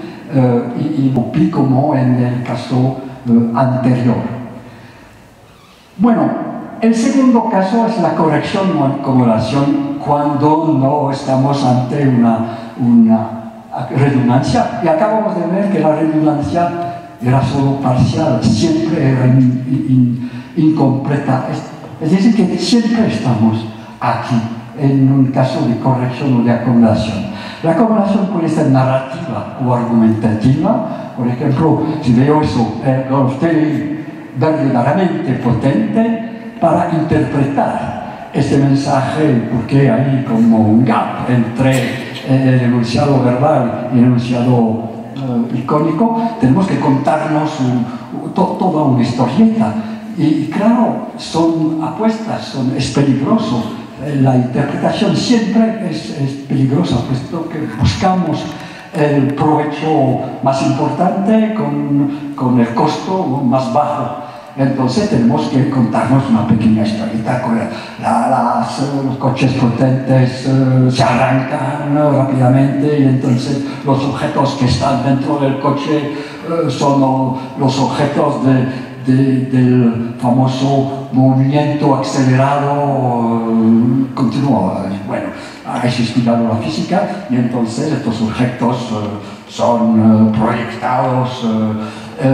Speaker 2: y como en el caso anterior. Bueno, el segundo caso es la corrección o acumulación cuando no estamos ante una redundancia. Y acabamos de ver que la redundancia era solo parcial, siempre era incompleta. Es decir, que siempre estamos aquí, en un caso de corrección o de acumulación. La acumulación puede ser narrativa o argumentativa. Por ejemplo, si veo eso, usted verdaderamente potente para interpretar este mensaje, porque hay como un gap entre el enunciado verbal y el enunciado icónico, tenemos que contarnos toda una historieta. Y claro, son apuestas, es peligroso. La interpretación siempre es peligrosa, puesto que buscamos el provecho más importante con el costo más bajo. Entonces tenemos que contarnos una pequeña historieta. Los coches potentes se arrancan rápidamente y entonces los objetos que están dentro del coche son los objetos del famoso movimiento acelerado continuo. Bueno, ha estudiado la física y entonces estos objetos son proyectados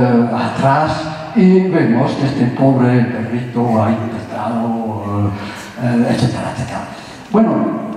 Speaker 2: atrás y vemos que este pobre perrito ha intentado etcétera, etcétera. Bueno,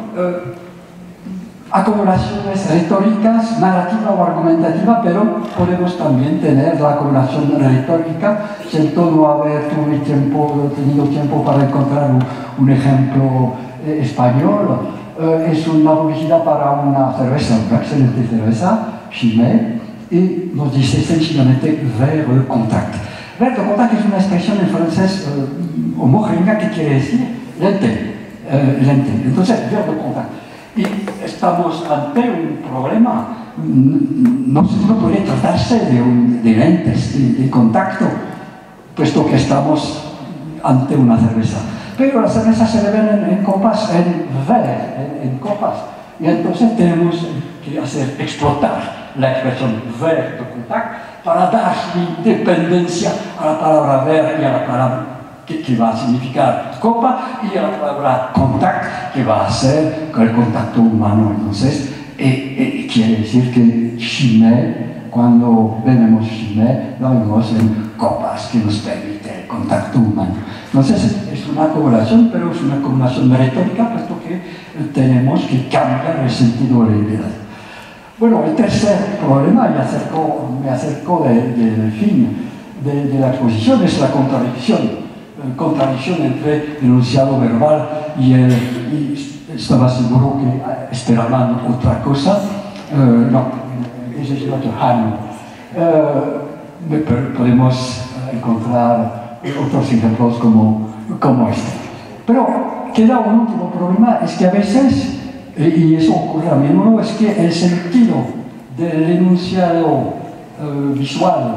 Speaker 2: acumulaciones retóricas, narrativa o argumentativa, pero podemos también tener la acumulación retórica. Siento no haber tenido tiempo para encontrar un ejemplo español. Es una publicidad para una cerveza, una excelente cerveza, Chimay, y nos dice sencillamente verre de contact. Verre de contact es una expresión en francés homogénea que quiere decir lente. Entonces, verre de contact. Y estamos ante un problema, no puede tratarse de lentes de contacto, puesto que estamos ante una cerveza. Pero las cervezas se beben en copas, en copas, y entonces tenemos que hacer explotar la expresión verre de contact para dar su independencia a la palabra verre y a la palabra que va a significar copa y a la palabra contact, que va a ser el contacto humano. Entonces, quiere decir que Chimay, cuando bebemos Chimay, lo vemos en copas que nos permite el contacto humano. Entonces, es una acumulación, pero es una acumulación retórica, puesto que tenemos que cambiar el sentido de la idea. Bueno, el tercer problema, me acerco del fin de la exposición, es la contradicción. Contradicción entre el enunciado verbal y estaba seguro que esperaban otra cosa. No, ese es el otro Hano. Podemos encontrar otros ejemplos como este. Pero queda un último problema, es que a veces, y eso ocurre a menudo, es que el sentido del enunciado visual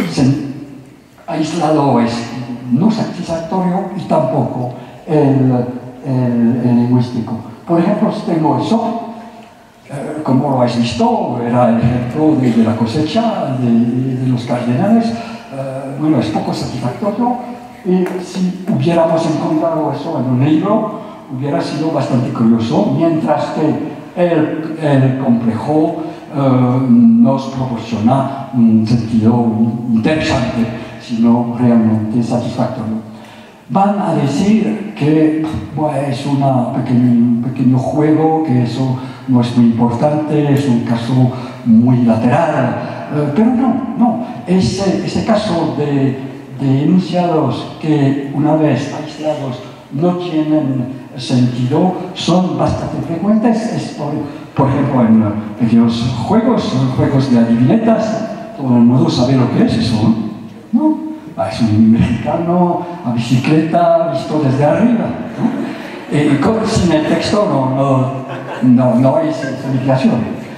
Speaker 2: aislado es no satisfactorio y tampoco el lingüístico. Por ejemplo, si tengo eso, como lo habéis visto, era el ejemplo de la cosecha de los cardenales. Bueno, es poco satisfactorio, y si hubiéramos encontrado eso en un libro, hubiera sido bastante curioso, mientras que el complejo nos proporciona un sentido interesante, sino realmente satisfactorio. Van a decir que bueno, es un pequeño juego, que eso no es muy importante, es un caso muy lateral, pero no. Ese caso de enunciados que una vez aislados no tienen sentido son bastante frecuentes. Por ejemplo, en pequeños juegos de adivinetas, todo el mundo sabe lo que es eso, ¿no? Es un mexicano a bicicleta visto desde arriba, ¿no? Sin el texto no hay significación.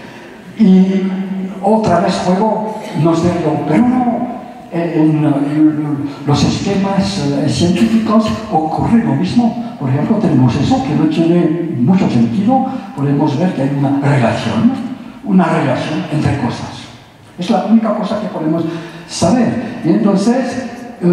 Speaker 2: Y otra vez juego, no sé yo, pero no. En los esquemas científicos ocurre lo mismo. Por ejemplo, tenemos eso que no tiene mucho sentido. Podemos ver que hay una relación entre cosas. Es la única cosa que podemos saber. Y entonces,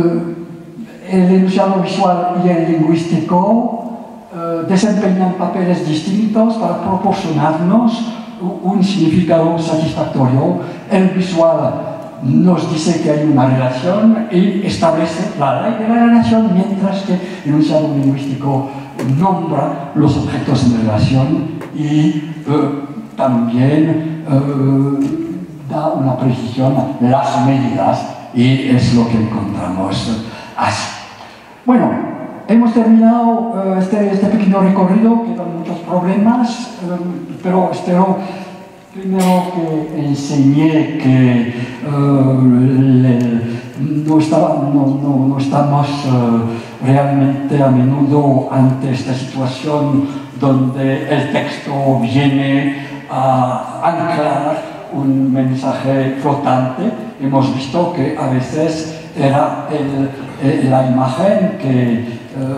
Speaker 2: el enunciado visual y el lingüístico desempeñan papeles distintos para proporcionarnos un significado satisfactorio. El visual nos dice que hay una relación y establece la ley de la relación, mientras que el enunciado lingüístico nombra los objetos en relación y también da una precisión a las medidas, y es lo que encontramos así. Bueno, hemos terminado este pequeño recorrido, quedan muchos problemas, pero espero primero que enseñé que no estamos realmente a menudo ante esta situación donde el texto viene a anclar un mensaje flotante. Hemos visto que a veces era la imagen que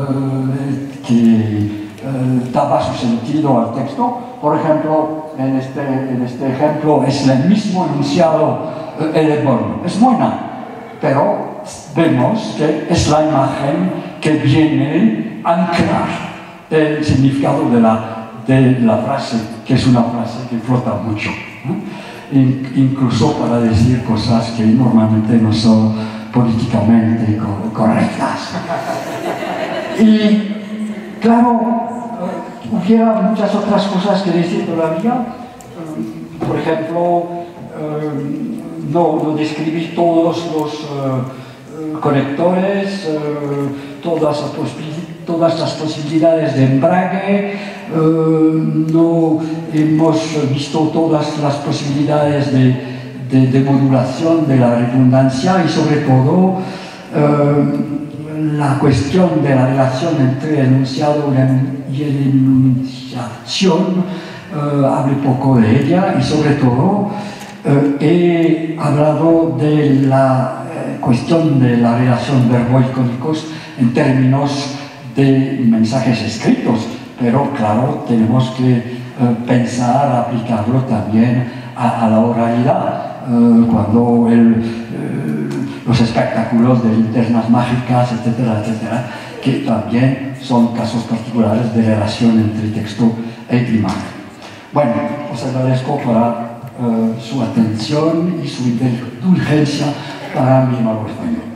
Speaker 2: daba su sentido al texto. Por ejemplo, en este ejemplo es el mismo enunciado Ereborn. Es buena, pero vemos que es la imagen que viene a anclar el significado de la frase, que es una frase que flota mucho, ¿no? Incluso para decir cosas que normalmente no son políticamente correctas. Y Claro, hubiera muchas otras cosas que decir todavía. Por ejemplo, no describir todos los conectores, todas las posibilidades de embrague, no hemos visto todas las posibilidades de modulación de la redundancia y sobre todo la cuestión de la relación entre el enunciado y la enunciación, hablé poco de ella y sobre todo he hablado de la cuestión de la relación verbo-icónicos en términos de mensajes escritos, pero claro, tenemos que pensar, aplicarlo también a la oralidad, cuando los espectáculos de linternas mágicas, etcétera, etcétera, que también son casos particulares de relación entre texto e imagen. Bueno, os agradezco para su atención y su indulgencia para mi malo español.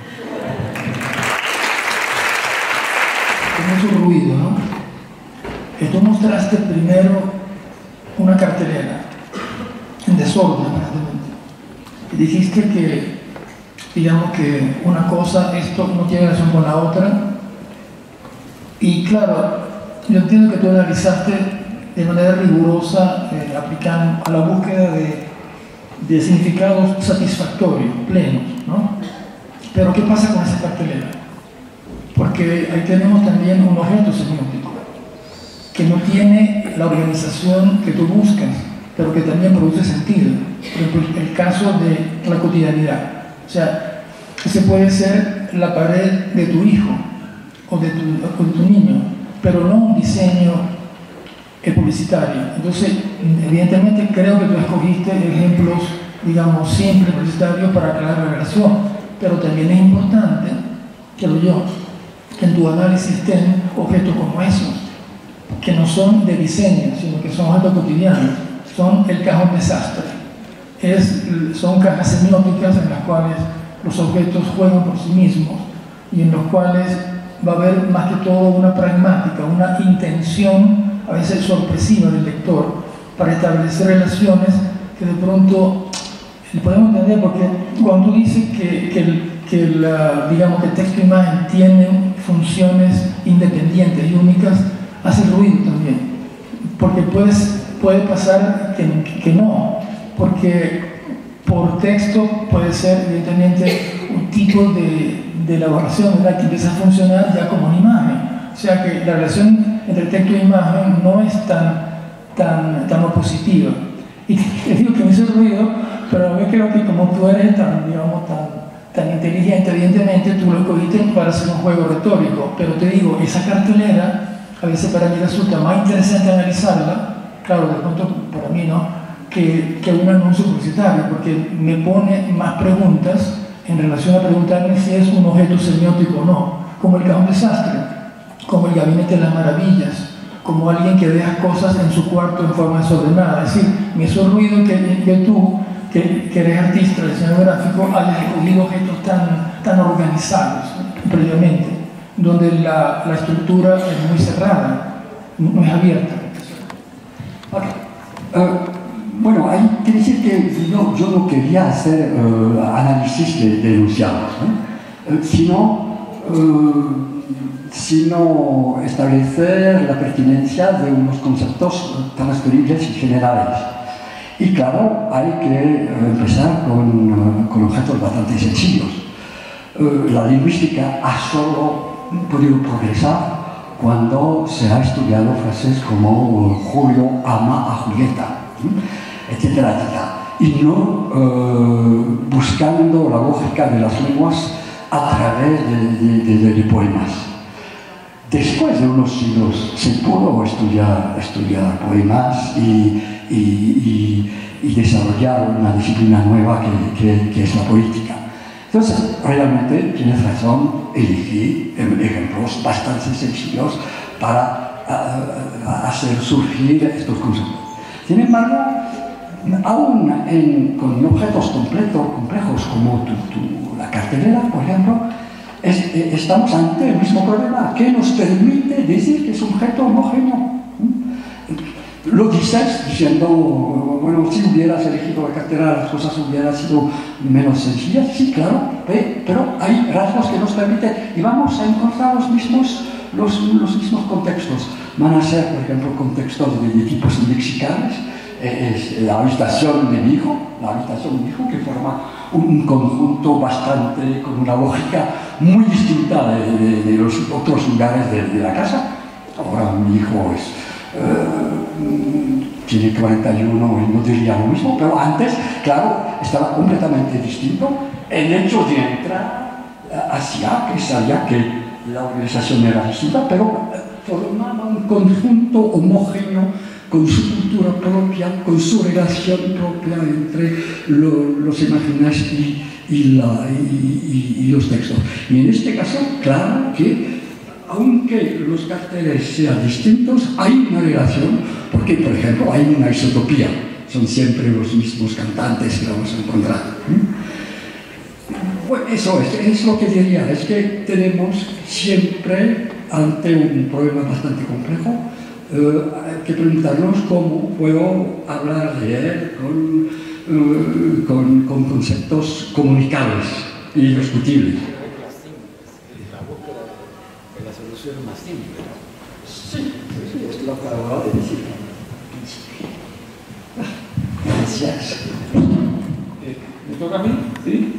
Speaker 3: Con mucho ruido, ¿no? Tú mostraste primero una cartelera en desorden, prácticamente, y dijiste que, digamos que una cosa, esto no tiene relación con la otra, y claro, yo entiendo que tú analizaste de manera rigurosa, aplicando a la búsqueda de significados satisfactorios, plenos, ¿no? Pero ¿qué pasa con esa cartelera? Porque ahí tenemos también un objeto semiótico que no tiene la organización que tú buscas, pero que también produce sentido. Por ejemplo, el caso de la cotidianidad. O sea, ese puede ser la pared de tu hijo o de tu niño, pero no un diseño publicitario. Entonces, evidentemente creo que tú escogiste ejemplos, digamos, simples, publicitarios para aclarar la relación, pero también es importante, creo yo, que en tu análisis estén objetos como esos, que no son de diseño, sino que son objetos cotidianos, son el cajón desastre. Son cajas semióticas en las cuales los objetos juegan por sí mismos y en los cuales va a haber más que todo una pragmática, una intención a veces sorpresiva del lector para establecer relaciones que de pronto podemos entender, porque cuando tú dices digamos que el texto e imagen tienen funciones independientes y únicas, hace ruido también, porque puede pasar que no, porque por texto puede ser evidentemente un tipo de elaboración, ¿verdad?, que empieza a funcionar ya como una imagen. O sea que la relación entre texto e imagen no es tan opositiva. Y te digo que me hizo ruido, pero yo creo que como tú eres tan inteligente, evidentemente tú lo escogiste para hacer un juego retórico. Pero te digo, esa cartelera a veces para mí resulta más interesante analizarla, claro, de pronto para mí no, que un anuncio publicitario, porque me pone más preguntas en relación a preguntarme si es un objeto semiótico o no, como el cajón desastre, como el gabinete de las maravillas, como alguien que deja cosas en su cuarto en forma desordenada. Es decir, me hizo ruido que tú, que eres artista, diseñador gráfico, hayas escogido objetos tan organizados previamente, donde la estructura es muy cerrada, no es abierta.
Speaker 2: Bueno, hay que decir que yo no quería hacer análisis de enunciados, sino establecer la pertinencia de unos conceptos transferibles y generales. Y claro, hay que empezar con objetos bastante sencillos. La lingüística ha solo podido progresar cuando se ha estudiado frases como Julio ama a Julieta, etcétera, etcétera, y no buscando la lógica de las lenguas a través de poemas. Después de unos siglos se pudo estudiar poemas y desarrollar una disciplina nueva que es la política. Entonces, realmente tienes razón, elegí ejemplos bastante sencillos para hacer surgir estos conceptos. Sin embargo, aún con objetos complejos como la cartelera, por ejemplo, estamos ante el mismo problema que nos permite decir que es un objeto homogéneo. Lo dices diciendo, bueno, si hubieras elegido la cartera, las cosas hubieran sido menos sencillas. Sí, claro, pero hay rasgos que nos permiten y vamos a encontrar los mismos contextos. Van a ser, por ejemplo, contextos de tipos indexicales. Es la habitación de mi hijo, que forma un conjunto bastante, con una lógica muy distinta de los otros lugares de la casa. Ahora mi hijo tiene 41 y no diría lo mismo, pero antes, claro, estaba completamente distinto. El hecho de entrar hacía que sabía que la organización era distinta, pero formaba un conjunto homogéneo con su cultura propia, con su relación propia entre los imágenes y los textos. Y en este caso, claro que, aunque los carteles sean distintos, hay una relación, porque, por ejemplo, hay una isotopía, son siempre los mismos cantantes que vamos a encontrar. Bueno, eso es lo que diría, es que tenemos siempre, ante un problema bastante complejo, que preguntarnos cómo puedo hablar de él con conceptos comunicables y discutibles.
Speaker 4: La búsqueda de la solución más simple, ¿no?
Speaker 2: Sí, es lo que acabo de decir. Gracias.
Speaker 5: ¿Me toca a mí? Sí.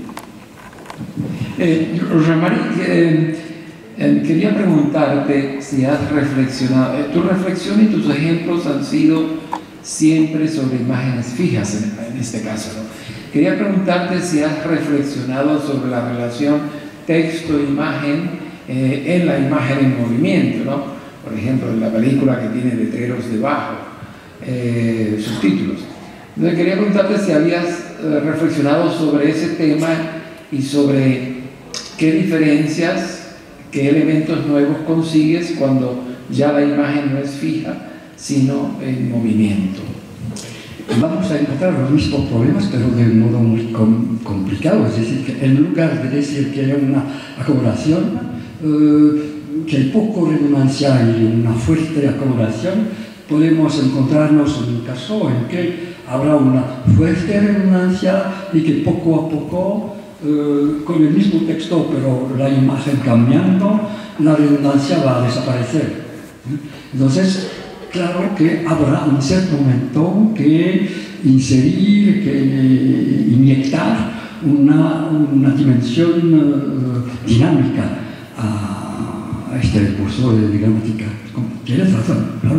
Speaker 5: Jean-Marie, quería preguntarte si has reflexionado, tu reflexión y tus ejemplos han sido siempre sobre imágenes fijas en este caso, ¿no? Quería preguntarte si has reflexionado sobre la relación texto-imagen en la imagen en movimiento, ¿no? Por ejemplo, en la película que tiene letreros debajo, subtítulos. Entonces quería preguntarte si habías reflexionado sobre ese tema y sobre qué diferencias, qué elementos nuevos consigues cuando ya la imagen no es fija, sino en movimiento.
Speaker 2: Vamos a encontrar los mismos problemas, pero de un modo muy complicado. Es decir, que en lugar de decir que hay una acomodación, que hay poco redundancia y una fuerte acomodación, podemos encontrarnos en un caso en que habrá una fuerte redundancia y que poco a poco, con el mismo texto, pero la imagen cambiando, la redundancia va a desaparecer. Entonces, claro que habrá un cierto momento que inserir, que inyectar una dimensión dinámica a este recurso de gramática. Tienes razón, claro.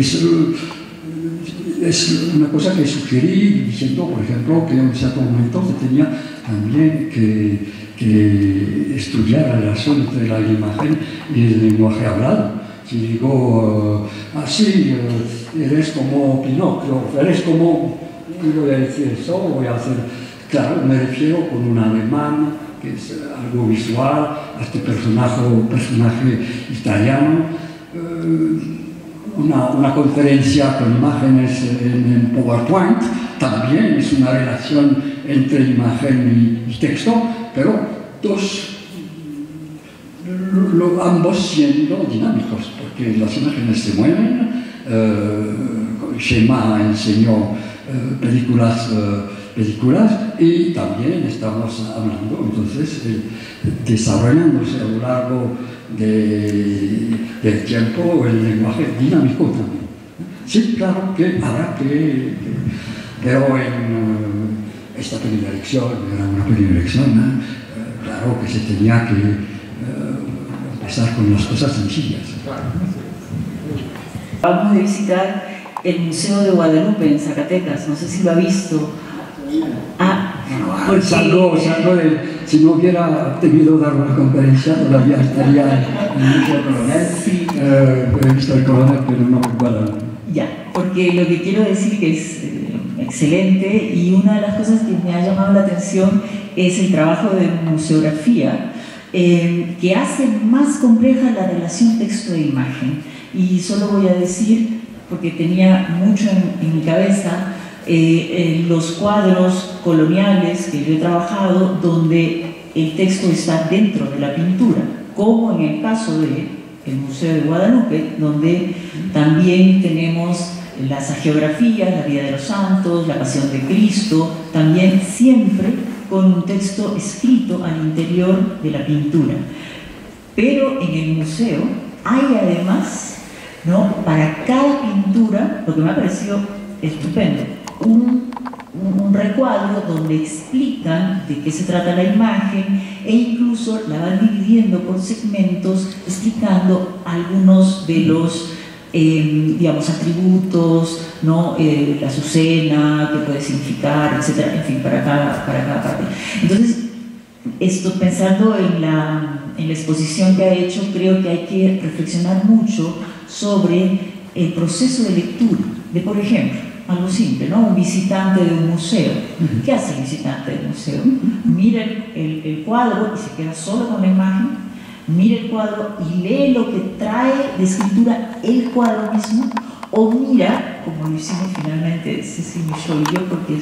Speaker 2: Es una cosa que sugerí diciendo, por ejemplo, que en un cierto momento se tenía también que estudiar la relación entre la imagen y el lenguaje hablado. Si digo, así, eres como Pinocchio, eres como, y voy a decir eso, voy a hacer, claro, me refiero con un alemán, que es algo visual, a este personaje italiano, una conferencia con imágenes en PowerPoint, también es una relación entre imagen y texto, pero ambos siendo dinámicos, porque las imágenes se mueven. Schema enseñó películas y también estamos hablando, entonces, desarrollándose a lo largo del tiempo el lenguaje dinámico también. Sí, claro que habrá pero en esta primera lección, era una primera lección, claro que se tenía que empezar con las cosas sencillas.
Speaker 6: Vamos a visitar el Museo de Guadalupe en Zacatecas, no sé si lo ha visto. Porque...
Speaker 2: Salgo si no hubiera tenido dar una conferencia, todavía estaría en el Museo Coronel.
Speaker 6: Sí.
Speaker 2: He visto el Coronel, pero no Guadalupe.
Speaker 6: Ya, porque lo que quiero decir que es excelente, y una de las cosas que me ha llamado la atención es el trabajo de museografía, que hace más compleja la relación texto e imagen. Y solo voy a decir, porque tenía mucho en mi cabeza, los cuadros coloniales que yo he trabajado, donde el texto está dentro de la pintura, como en el caso del Museo de Guadalupe, donde también tenemos las hagiografías, la vida de los santos, la pasión de Cristo, también siempre con un texto escrito al interior de la pintura. Pero en el museo hay además, ¿no?, para cada pintura, lo que me ha parecido estupendo, un recuadro donde explican de qué se trata la imagen e incluso la van dividiendo por segmentos, explicando algunos de los digamos, atributos, ¿no? La azucena, qué puede significar, etcétera, en fin, para cada parte. Entonces, esto, pensando en la exposición que ha hecho, creo que hay que reflexionar mucho sobre el proceso de lectura, de, por ejemplo, algo simple, ¿no? Un visitante de un museo. ¿Qué hace el visitante del museo? Mira el cuadro y se queda solo con la imagen, mira el cuadro y lee lo que trae de escritura el cuadro mismo, o mira, como lo hicimos finalmente Ceci, Michaud y yo, porque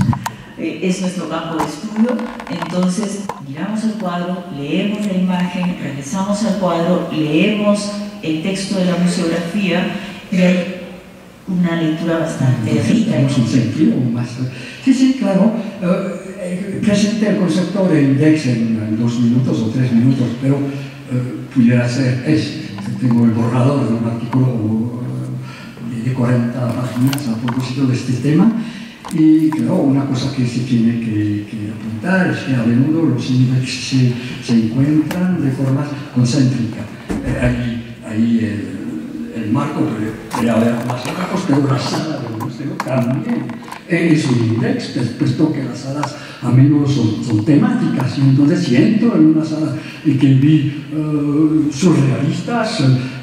Speaker 6: es nuestro campo de estudio. Entonces miramos el cuadro, leemos la imagen, regresamos al cuadro, leemos el texto de la museografía y hay una lectura bastante rica.
Speaker 2: Tenemos un sentido más. Sí, claro. Presenté el concepto de index en 2 minutos o 3 minutos, pero pudiera ser tengo el borrador de un artículo de 40 páginas a propósito de este tema. Y claro, una cosa que se tiene que apuntar es que a menudo los index se encuentran de forma concéntrica. Ahí el marco puede haber más marcos, pero la sala del museo también es un index, puesto que las salas a menudo son temáticas. Y entonces, si entro en una sala y que vi surrealistas,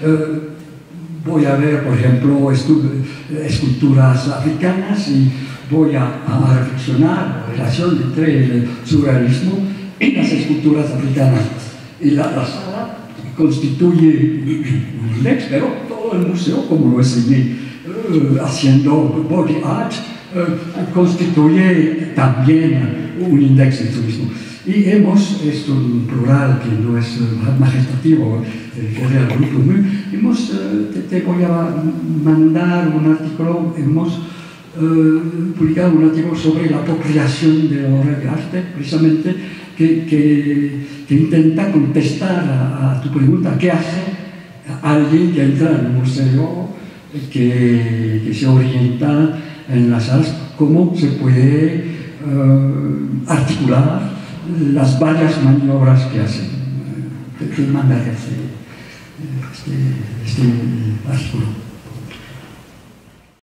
Speaker 2: voy a ver, por ejemplo, esculturas africanas y voy a reflexionar la relación entre el surrealismo y las esculturas africanas. Y la sala constituye un index, pero todo el museo, como lo enseñé haciendo body art, constituye también un index de turismo. Y hemos, esto en plural, que no es majestativo, te voy a mandar un artículo, hemos publicado un artículo sobre la apropiación de la obra de arte, precisamente, que intenta contestar a tu pregunta: ¿qué hace alguien que entra en un museo, que se orienta en las salas? ¿Cómo se puede articular las varias maniobras que hacen? Te mandaré este artículo.